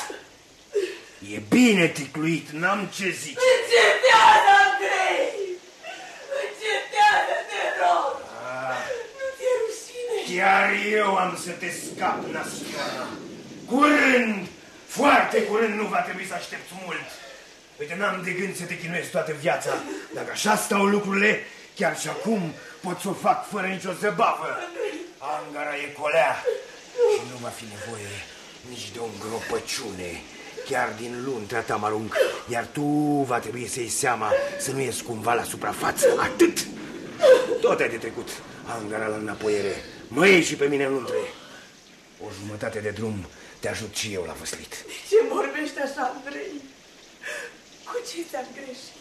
E bine ticluit, n-am ce zice.
Încetează, Andrei! Încetează, te rog!
Ah.
Nu ți-e rușine?
Chiar eu am să te scap, Nastona. Curând, foarte curând, nu va trebui să aștepți mult. Uite, n-am de gând să te chinuiesc toată viața. Dacă așa stau lucrurile, chiar și acum pot să o fac fără nicio zăbavă. Angara e colea și nu va fi nevoie nici de o îngropăciune. Chiar din luntrea ta mă arunc, iar tu va trebui să iei seama să nu ies cumva la suprafață. Atât! Tot ai de trecut, Angara, la înapoiere. Mă iei și pe mine în luntre. O jumătate de drum te ajut și eu la văslit.
De ce vorbești așa, Andrei? Cu ce ți-am greșit?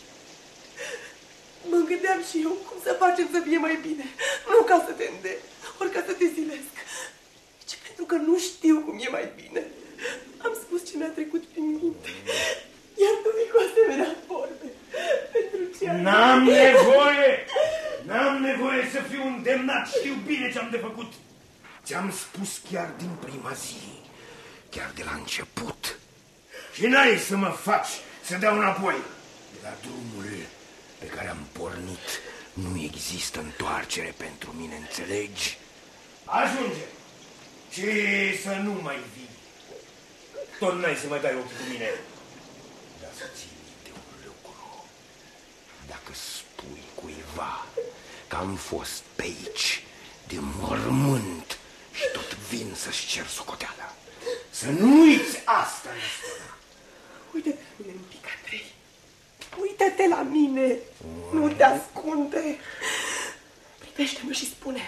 Mă gândeam și eu cum să facem să fie mai bine. Nu ca să te îndemn, ori ca să te zilesc, ci pentru că nu știu cum e mai bine. Am spus ce mi-a trecut prin minte. Iar tu vii cu asemenea vorbe. Pentru ce am...
N-am nevoie! N-am nevoie să fiu îndemnat. Știu bine ce am de făcut. Ți-am spus chiar din prima zi, chiar de la început. Și n-ai să mă faci să dau înapoi. De la drumul pe care am pornit nu există întoarcere pentru mine, înțelegi? Ajunge! Și să nu mai vii. Tot n-ai să mai dai ochii cu mine. Dar să ții minte un lucru. Dacă spui cuiva că am fost pe aici de mormânt și tot vin să-și cer socoteala, să nu uiți asta, Nastona.
Uite-te la mine un pic, Andrei. Uită-te la mine. Nu te ascunde. Privește-mă și spune.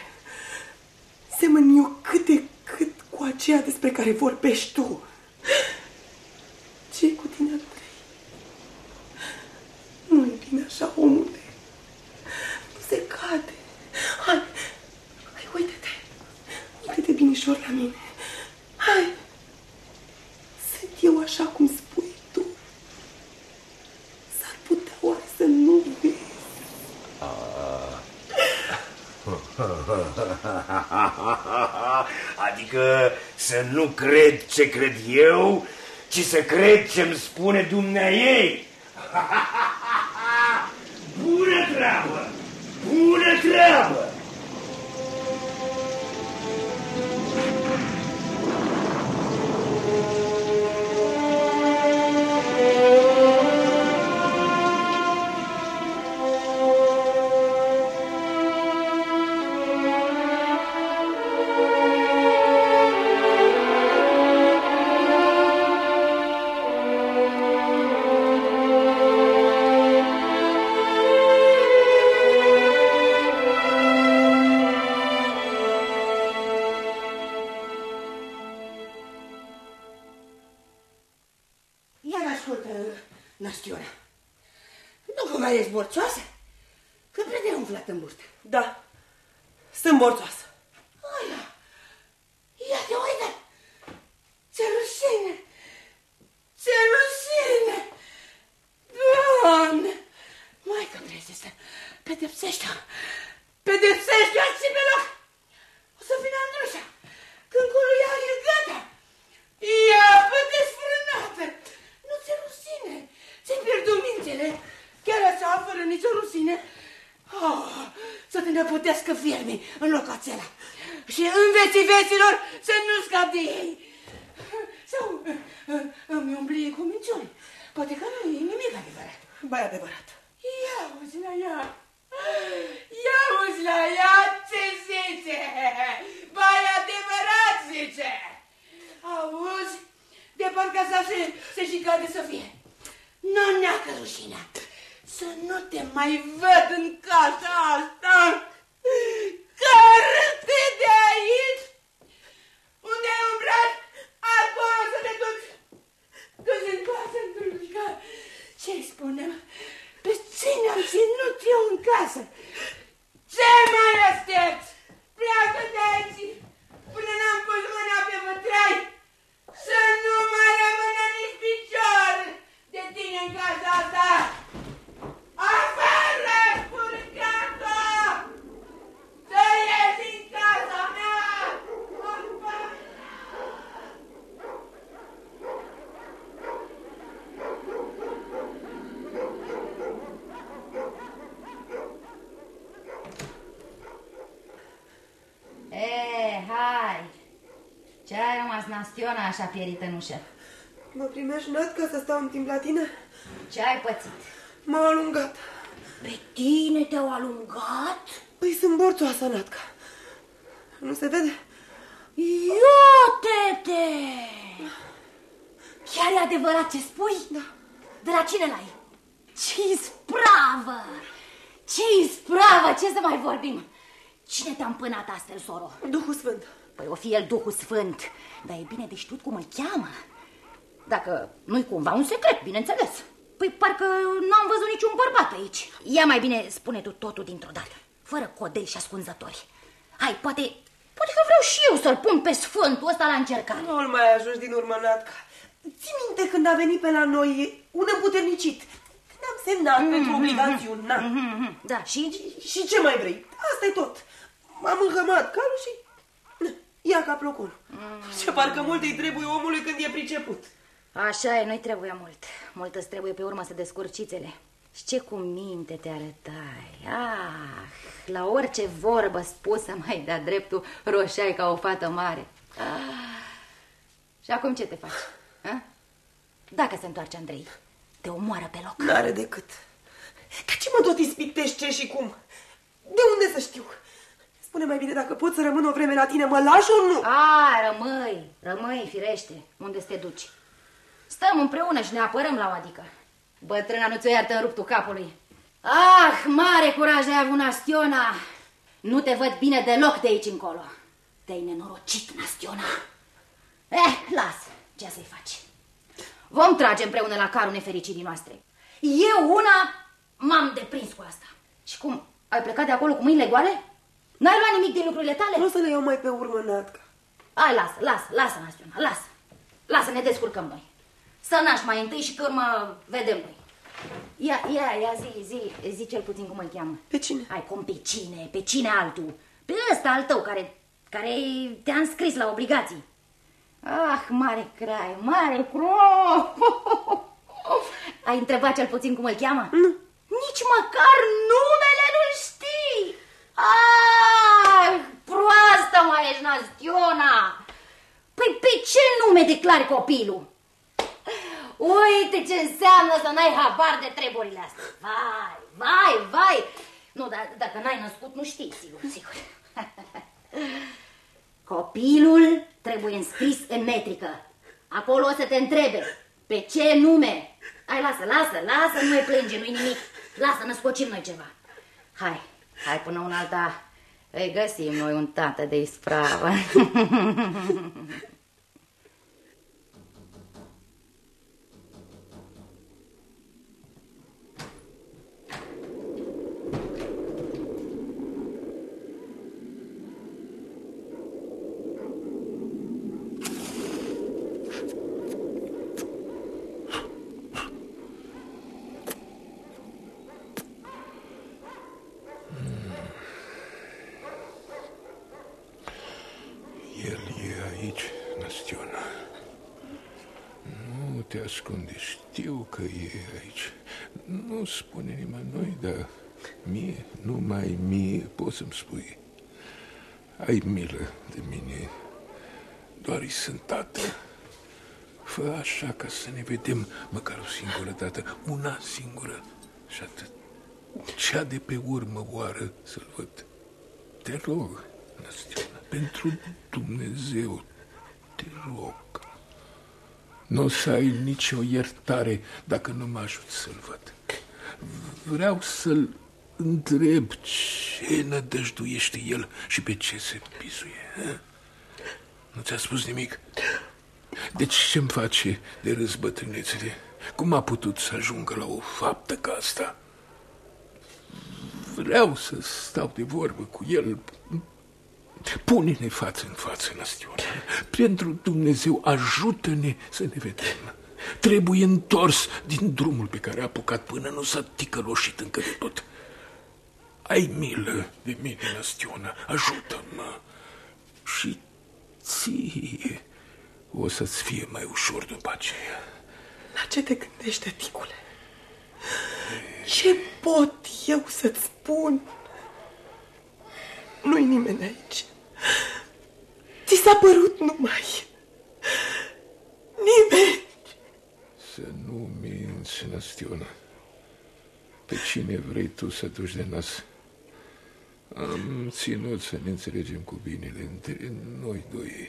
Semăn eu cât de cât cu aceea despre care vorbești tu. Ce-i cu tine, Andrei? Nu e bine așa, omule. Nu se cade. Hai, hai, uite-te. Uite-te binișor la mine. Hai. Sunt eu așa cum spui tu. S-ar putea oare să nu vezi?
Adică să nu cred ce cred eu, ci să cred ce-mi spune dumneaei. Bună treabă! Bună treabă!
Nastiona, nu cumva ești borțoasă? Că prea te-ai umflat în burtă.
Da, sunt borțoasă.
Aia, ia te uite! Ce rușine! Ce rușine! Doamne! Maică Dumnezeu, pedepsește-o! Pedepsește-o și pe loc! O să vină Andrușa! Când colo ea e gata! Ia, pe desfrânată! Nu ți-e rușine! Ți-ai pierdut mințele! Chiar așa, fără nicio rușine? Oh, să te năputească fiermii în locul acela! Și în veții veților să nu scap de ei! Sau îmi umblie cu minciuni. Poate că nu e nimic adevărat.
Ba, e adevărat.
Ia uzi la ea! Ia uzi la ea ce zice! Ba, e adevărat zice! Auzi? De parcă așa se, se și cade să fie. Nu neacă rușinea. Să nu te mai văd în casa asta. Cără-te de aici! Unde ai umbrat? Acolo să te duci! Du-ți în casă, Andrușca! Ce-i spunem? Pe cine am ținut eu în casă? Ce mai aștepți? Pleacă de aici! Până n-am pus mâna pe vătrai! Să nu mai rămână nici picior de tine în casa asta! Afară, furcato! Să ieși din casa mea! Afară!
E, hai! Ce ai rămas, Nastiona, așa pierit în ușă?
Mă primești, Nat, ca să stau un timp la tine?
Ce ai pățit?
M-au alungat.
Pe tine te-au alungat?
Păi sunt borțoasă, Natca. Nu se vede?
Iute-te! Chiar e adevărat ce spui?
Da.
De la cine l-ai? Ce ispravă! Ce ispravă! Ce să mai vorbim? Cine te-a împânat astfel, soro?
Duhul Sfânt.
Păi o fi el Duhul Sfânt, dar e bine de știut cum îl cheamă. Dacă nu-i cumva un secret, bineînțeles. Păi parcă n-am văzut niciun bărbat aici. Ia mai bine spune tu totul dintr-o dată, fără codei și ascunzători. Hai, poate, poate că vreau și eu să-l pun pe Sfântul ăsta la încercare.
Nu-l mai ajungi din urmă, Natca. Ții minte când a venit pe la noi un împuternicit? Când am semnat mm-hmm. pentru obligațiuni, na.
Mm-hmm. Da, și?
și? Și ce mai vrei? Asta e tot. M-am înhămat calul și... Ia ca plocul. Mm. Ce parcă mult îi trebuie omului când e priceput.
Așa e, nu-i trebuie mult. Mult îți trebuie pe urmă să descurcițele. Și ce cu minte te arătai. Ah, la orice vorbă spusă mai de-a dreptul roșeai ca o fată mare. Ah. Și acum ce te faci? A? Dacă se întoarce Andrei, te omoară pe loc.
N-are decât. Dar ce mă tot ispitești, ce și cum? De unde să știu? Spune mai bine, dacă pot să rămân o vreme la tine, mă lași ori nu?
A, rămâi, rămâi, firește. Unde să te duci? Stăm împreună și ne apărăm la o adică. Bătrâna nu ți-o iartă în ruptul capului. Ah, mare curaj ai avut, Nastiona. Nu te văd bine deloc de aici încolo. Te-ai nenorocit, Nastiona. Eh, lasă, ce să-i faci? Vom trage împreună la carul nefericirii noastre. Eu una m-am deprins cu asta. Și cum, ai plecat de acolo cu mâinile goale? N-ai luat nimic din lucrurile tale?
Nu o să le iau mai pe urmă, Natca.
Hai, lasă, lasă, lasă, Nastiona, lasă. Lasă, ne descurcăm noi. Să naști mai întâi și pe urmă vedem noi. Ia, ia, ia, zi, zi, zi cel puțin cum îl cheamă.
Pe cine?
Hai, cum pe cine, pe cine altul? Pe ăsta al tău, care, care te-a înscris la obligații. Ah, mare crai, mare crai. Ai întrebat cel puțin cum îl cheamă?
Nu.
Nici măcar numele nu-l știi. Ah, proastă mai ești, Nastiona. Păi pe ce nume declari copilul? Uite ce înseamnă să n-ai habar de treburile astea. Vai, vai, vai. Nu, dar dacă n-ai născut, nu știi, sigur, sigur. Copilul trebuie înscris în metrică. Acolo o să te întrebe pe ce nume. Hai, lasă, lasă, lasă, nu mai plânge, nu-i nimic. Lasă, ne scocim noi ceva. Hai, hai până una alta îi găsim noi un tată de ispravă.
El e aici, Nastiona. Nu te ascunde, știu că e aici. Nu spune nimănui, dar mie, numai mie poți să-mi spui. Ai milă de mine, doar îi sunt tată. Fă așa ca să ne vedem măcar o singură dată, una singură și atât. Cea de pe urmă oară să-l văd. Te rog, Nastiona, pentru Dumnezeu, te rog. Nu o să ai nicio iertare dacă nu mă ajut să-l văd. Vreau să-l întreb ce nădăjduiește el și pe ce se bizuie. Nu ți-a spus nimic? Deci ce-mi face de râs bătrânețele? Cum a putut să ajungă la o faptă ca asta? Vreau să stau de vorbă cu el. Pune-ne față în față, Nastiona. Pentru Dumnezeu, ajută-ne să ne vedem. Trebuie întors din drumul pe care a apucat până nu s-a ticăloșit încă de tot. Ai milă de mine, Nastiona, ajută-mă. Și ție o să-ți fie mai ușor după aceea.
La ce te gândești, tăticule? Ce pot eu să-ți spun? Nu-i nimeni aici. Ți s-a părut numai. Nimeni.
Să nu minți, Nastiona. Pe cine vrei tu să duci de nas? Am ținut să ne înțelegem cu binele între noi doi.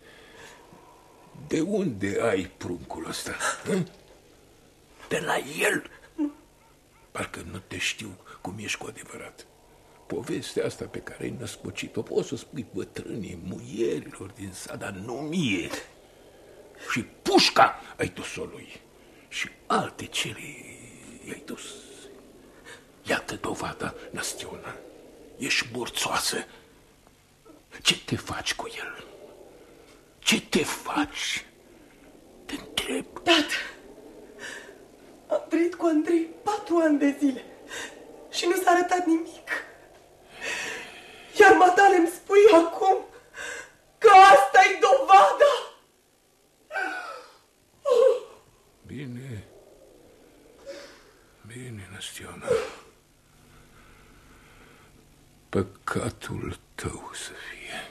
De unde ai pruncul ăsta? Hă? De la el? Parcă nu te știu cum ești cu adevărat. Povestea asta pe care ai născocit-o poți să spui bătrânii, muierilor din sat, dar nu mie. Și pușca ai dus-o lui. Și alte cele i-ai dus. Iată dovada, Nastiona. Ești burțoasă. Ce te faci cu el? Ce te faci? Te întreb.
Tată, am trăit cu Andrei patru ani de zile și nu s-a arătat nimic. Iar matale îmi spui acum că asta-i dovada.
Bine. Bine, Nastiona. Păcatul tău să fie.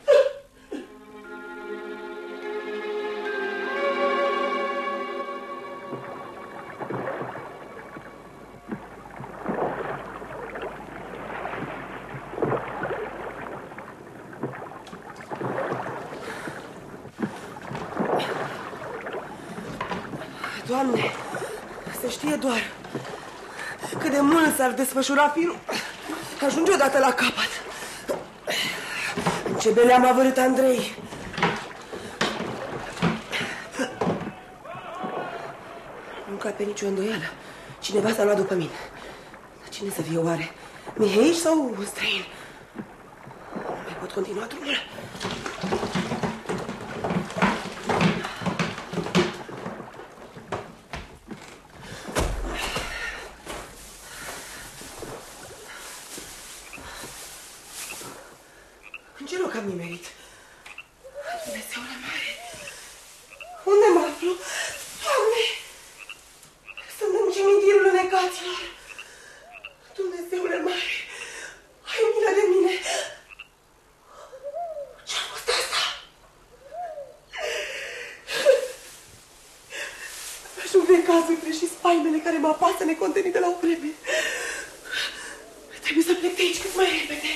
Doamne, să știe doar cât de mult s-ar desfășura firul. Ajunge odată la capăt. Ce bele am avărit, Andrei. Nu cad pe nicio îndoială. Cineva s-a luat după mine. Dar cine să fie oare? Miheici sau un străin? Nu mai pot continua drumul. În ce loc am nimerit? Dumnezeule mare! Unde mă aflu? Doamne! Sunt în cimitirul necaților. Dumnezeule mare! Ai milă de mine! Ce-a fost asta? Ajung de cazurile și spaimele care mă apasă necontenite la o vreme. Trebuie să plec de aici cât mai repede.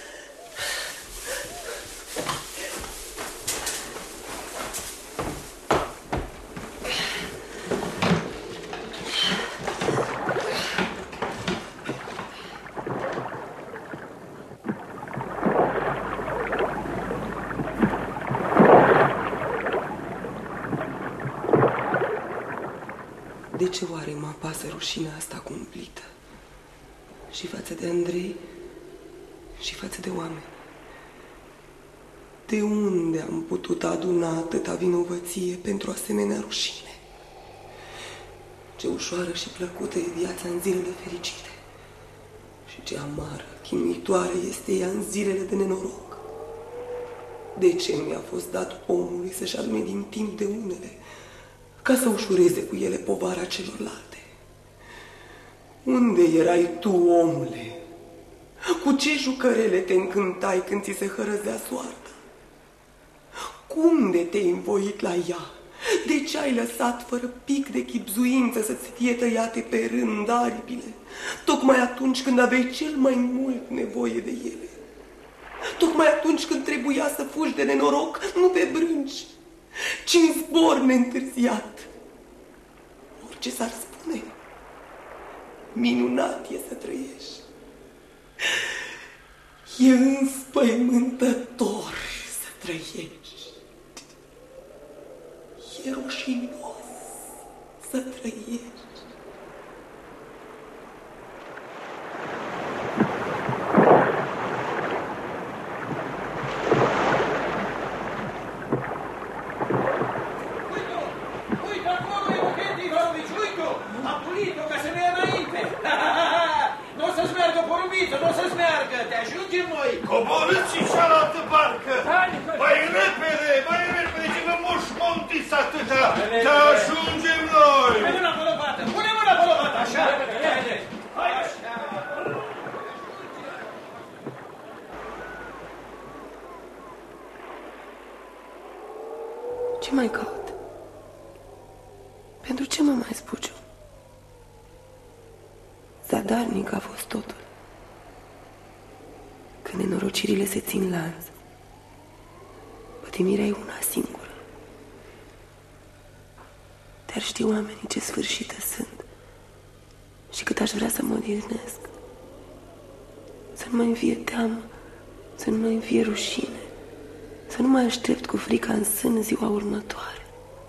De ce oare mă apasă rușinea asta cumplită? Și față de Andrei, și față de oameni. De unde am putut aduna atâta vinovăție pentru asemenea rușine? Ce ușoară și plăcută e viața în zilele fericite. Și ce amară, chinuitoare este ea în zilele de nenoroc. De ce nu i-a fost dat omului să-și adune din timp de unele, ca să ușureze cu ele povara celorlalte? Unde erai tu, omule? Cu ce jucărele te încântai când ți se hărăzea soarta? Cum de te-ai învoit la ea? De ce ai lăsat fără pic de chibzuință să-ți fie tăiate pe rând aripile, tocmai atunci când aveai cel mai mult nevoie de ele? Tocmai atunci când trebuia să fugi de nenoroc, nu pe brânci, ci în zbor neîntârziat. Orice s-ar spune, minunat e să trăiești. E înspăimântător să trăiești. E rușinos să trăiești.
Uite acolo, e Buchetii, Ivanovici, uite-o! A pulit-o ca să ne ia înainte! Nu o să-ți meargă porumbiță, nu o să-ți meargă, te ajungem noi!
Coborâți și cealaltă barcă! Mai repede, mai repede, ce vă moșmontiți atâta! Te ajungem noi!
Pune mâna pe lopată, pune mâna pe lopată, așa! Hai, așa!
Ce mai caut? Pentru ce mă mai spuciu? Zadarnic a fost totul. Când nenorocirile se țin lanț, pătimirea e una singură. Dar știu oamenii ce sfârșită sunt și cât aș vrea să mă odihnesc. Să nu mai fie teamă, să nu mai fie rușine, să nu mai aștept cu frica în sân ziua următoare.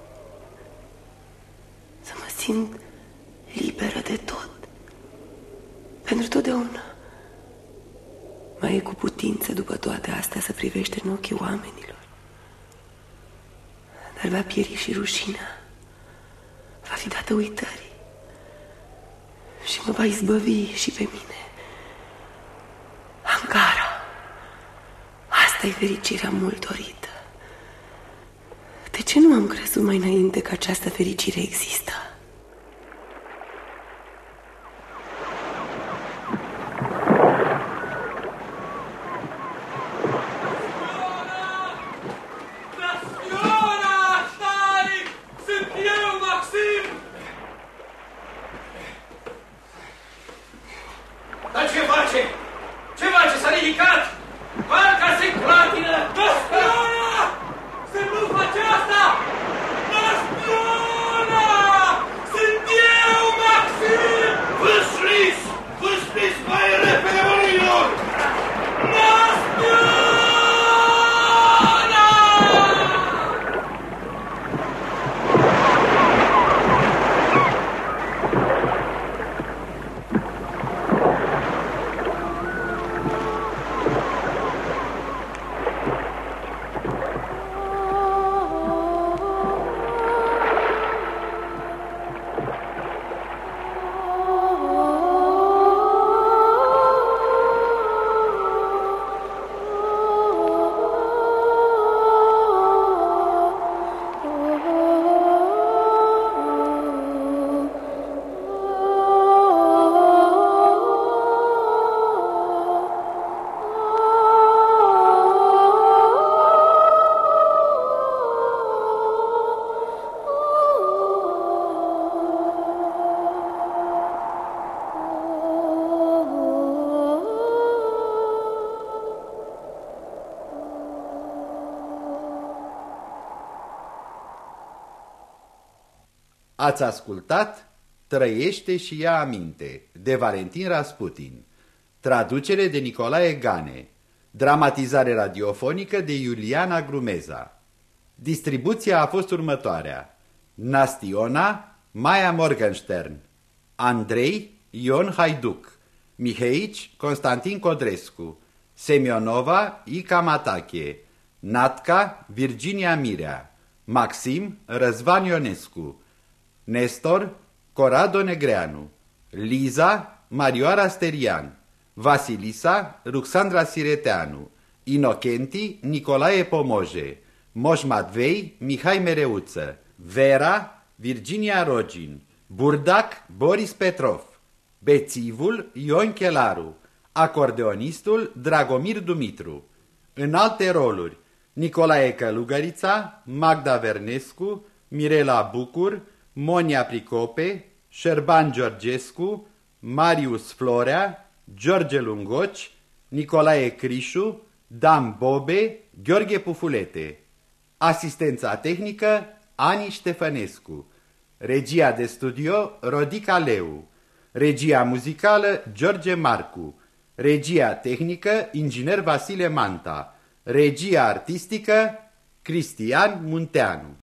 Să mă simt liberă de tot, pentru totdeauna. Mai e cu putință după toate astea să privește în ochii oamenilor. Dar va pieri și rușinea, va fi dată uitării și mă va izbăvi și pe mine. Ankara, asta e fericirea mult dorită. De ce nu am crezut mai înainte că această fericire există?
Dar ce face? Ce face? S-a ridicat! Barca se clatină! Bastiona! Să nu faci asta! Bastiona! Sunt eu, Maxim!
Vă șliți! Vă șliți mai repede, oamenilor!
Bastiona!
Ați ascultat Trăiește și ia aminte, de Valentin Rasputin, traducere de Nicolae Gane, dramatizare radiofonică de Iuliana Grumeza. Distribuția a fost următoarea: Nastiona, Maia Morgenstern, Andrei, Ion Haiduc, Miheici, Constantin Codrescu, Semionova, Ica Matache, Natca, Virginia Mirea, Maxim, Răzvan Ionescu, Nestor, Corado Negreanu, Liza, Marioara Sterian, Vasilisa, Ruxandra Sireteanu, Inocenti Nicolae Pomoje, Moș Matvei Mihai Mereuță, Vera Virginia Rogin, Burdac Boris Petrov, bețivul Ion Chelaru, acordeonistul Dragomir Dumitru. În alte roluri: Nicolae Călugărița, Magda Vernescu, Mirela Bucur, Monia Pricope, Șerban Georgescu, Marius Florea, George Lungoci, Nicolae Crișu, Dan Bobe, Gheorghe Pufulete. Asistența tehnică Ani Ștefănescu. Regia de studio Rodica Leu. Regia muzicală George Marcu. Regia tehnică inginer Vasile Manta. Regia artistică Cristian Munteanu.